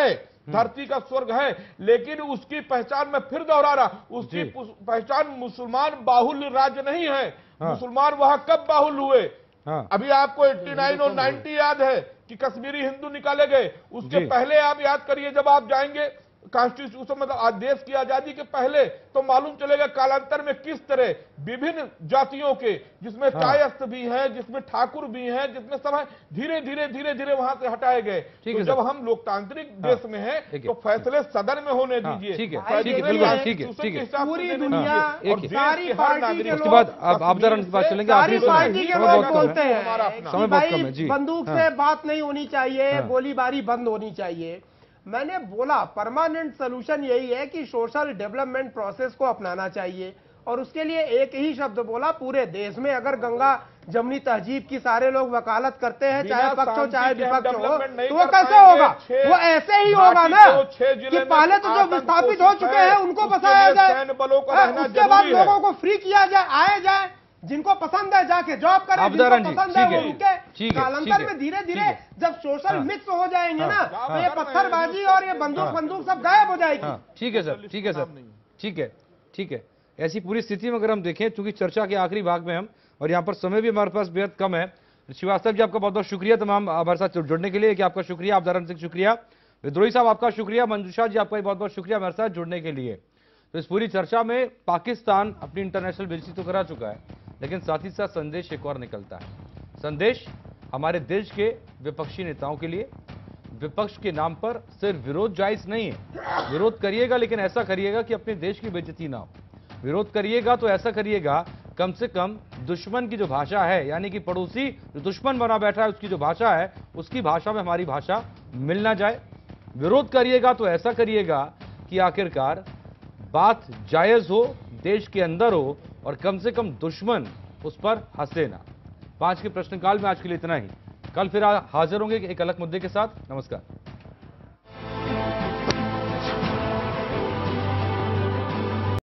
धरती का स्वर्ग है, लेकिन उसकी पहचान मैं फिर दोहरा रहा, उसकी पहचान मुसलमान बाहुल्य राज्य नहीं है। मुसलमान वहां कब बाहुल्य हुए? अभी आपको 89 और 90 याद है कि कश्मीरी हिंदू निकाले गए। उसके पहले आप याद करिए, जब आप जाएंगे कॉन्स्टिट्यूशन, मतलब देश की आजादी के पहले, तो मालूम चलेगा कालांतर में किस तरह विभिन्न जातियों के, जिसमें कायस्थ भी हैं, जिसमें ठाकुर भी हैं, जिसमें सब है, धीरे धीरे वहां से हटाए गए। तो जब हम लोकतांत्रिक देश में हैं, तो फैसले सदन में होने दीजिए। ठीक है, ठीक है। पूरी दुनिया सारी पार्टी के उसके बाद आप जरा उनके पास चलेंगे। सारी पार्टी के लोग बोलते हैं समय बहुत कम है जी। बंदूक से बात नहीं होनी चाहिए, गोलीबारी बंद होनी चाहिए। मैंने बोला परमानेंट सोल्यूशन यही है कि सोशल डेवलपमेंट प्रोसेस को अपनाना चाहिए, और उसके लिए एक ही शब्द बोला, पूरे देश में अगर गंगा जमुनी तहजीब की सारे लोग वकालत करते हैं, चाहे पक्ष हो चाहे विपक्ष हो, तो वो कैसे होगा? वो ऐसे ही होगा ना कि पहले तो जो विस्थापित हो चुके हैं उनको बसाया जाए, उसके बाद लोगों को फ्री किया जाए, आए जाए, जिनको पसंद है जाके जॉब करें, जिनको पसंद है वो रुके। कालांतर में धीरे धीरे जब सोशल मिक्स हो जाएंगे ना, तो ये पत्थरबाजी और ये बंदूक सब गायब हो जाएगी। ठीक है सर, ठीक है सर, ठीक है। ऐसी पूरी स्थिति में अगर हम देखें, चूंकि चर्चा के आखिरी भाग में हम, और यहाँ पर समय भी हमारे पास बेहद कम है। श्रीवास्तव जी, आपका बहुत बहुत शुक्रिया तमाम हमारे साथ जुड़ने के लिए। कि आपका शुक्रिया, अब्दारन सिंह शुक्रिया, विद्रोही साहब आपका शुक्रिया, मंजूषा जी आपका बहुत बहुत शुक्रिया हमारे साथ जुड़ने के लिए। तो इस पूरी चर्चा में पाकिस्तान अपनी इंटरनेशनल बेइज्जती तो करा चुका है, लेकिन साथ ही साथ संदेश एक और निकलता है। संदेश हमारे देश के विपक्षी नेताओं के लिए, विपक्ष के नाम पर सिर्फ विरोध जायज नहीं है। विरोध करिएगा, लेकिन ऐसा करिएगा कि अपने देश की बेइज्जती ना हो। विरोध करिएगा तो ऐसा करिएगा, कम से कम दुश्मन की जो भाषा है, यानी कि पड़ोसी जो दुश्मन बना बैठा है उसकी जो भाषा है, उसकी भाषा में हमारी भाषा मिल ना जाए। विरोध करिएगा तो ऐसा करिएगा कि आखिरकार बात जायज हो, देश के अंदर हो, और कम से कम दुश्मन उस पर हंसे ना। 5 के प्रश्नकाल में आज के लिए इतना ही। कल फिर हाजिर होंगे एक अलग मुद्दे के साथ। नमस्कार।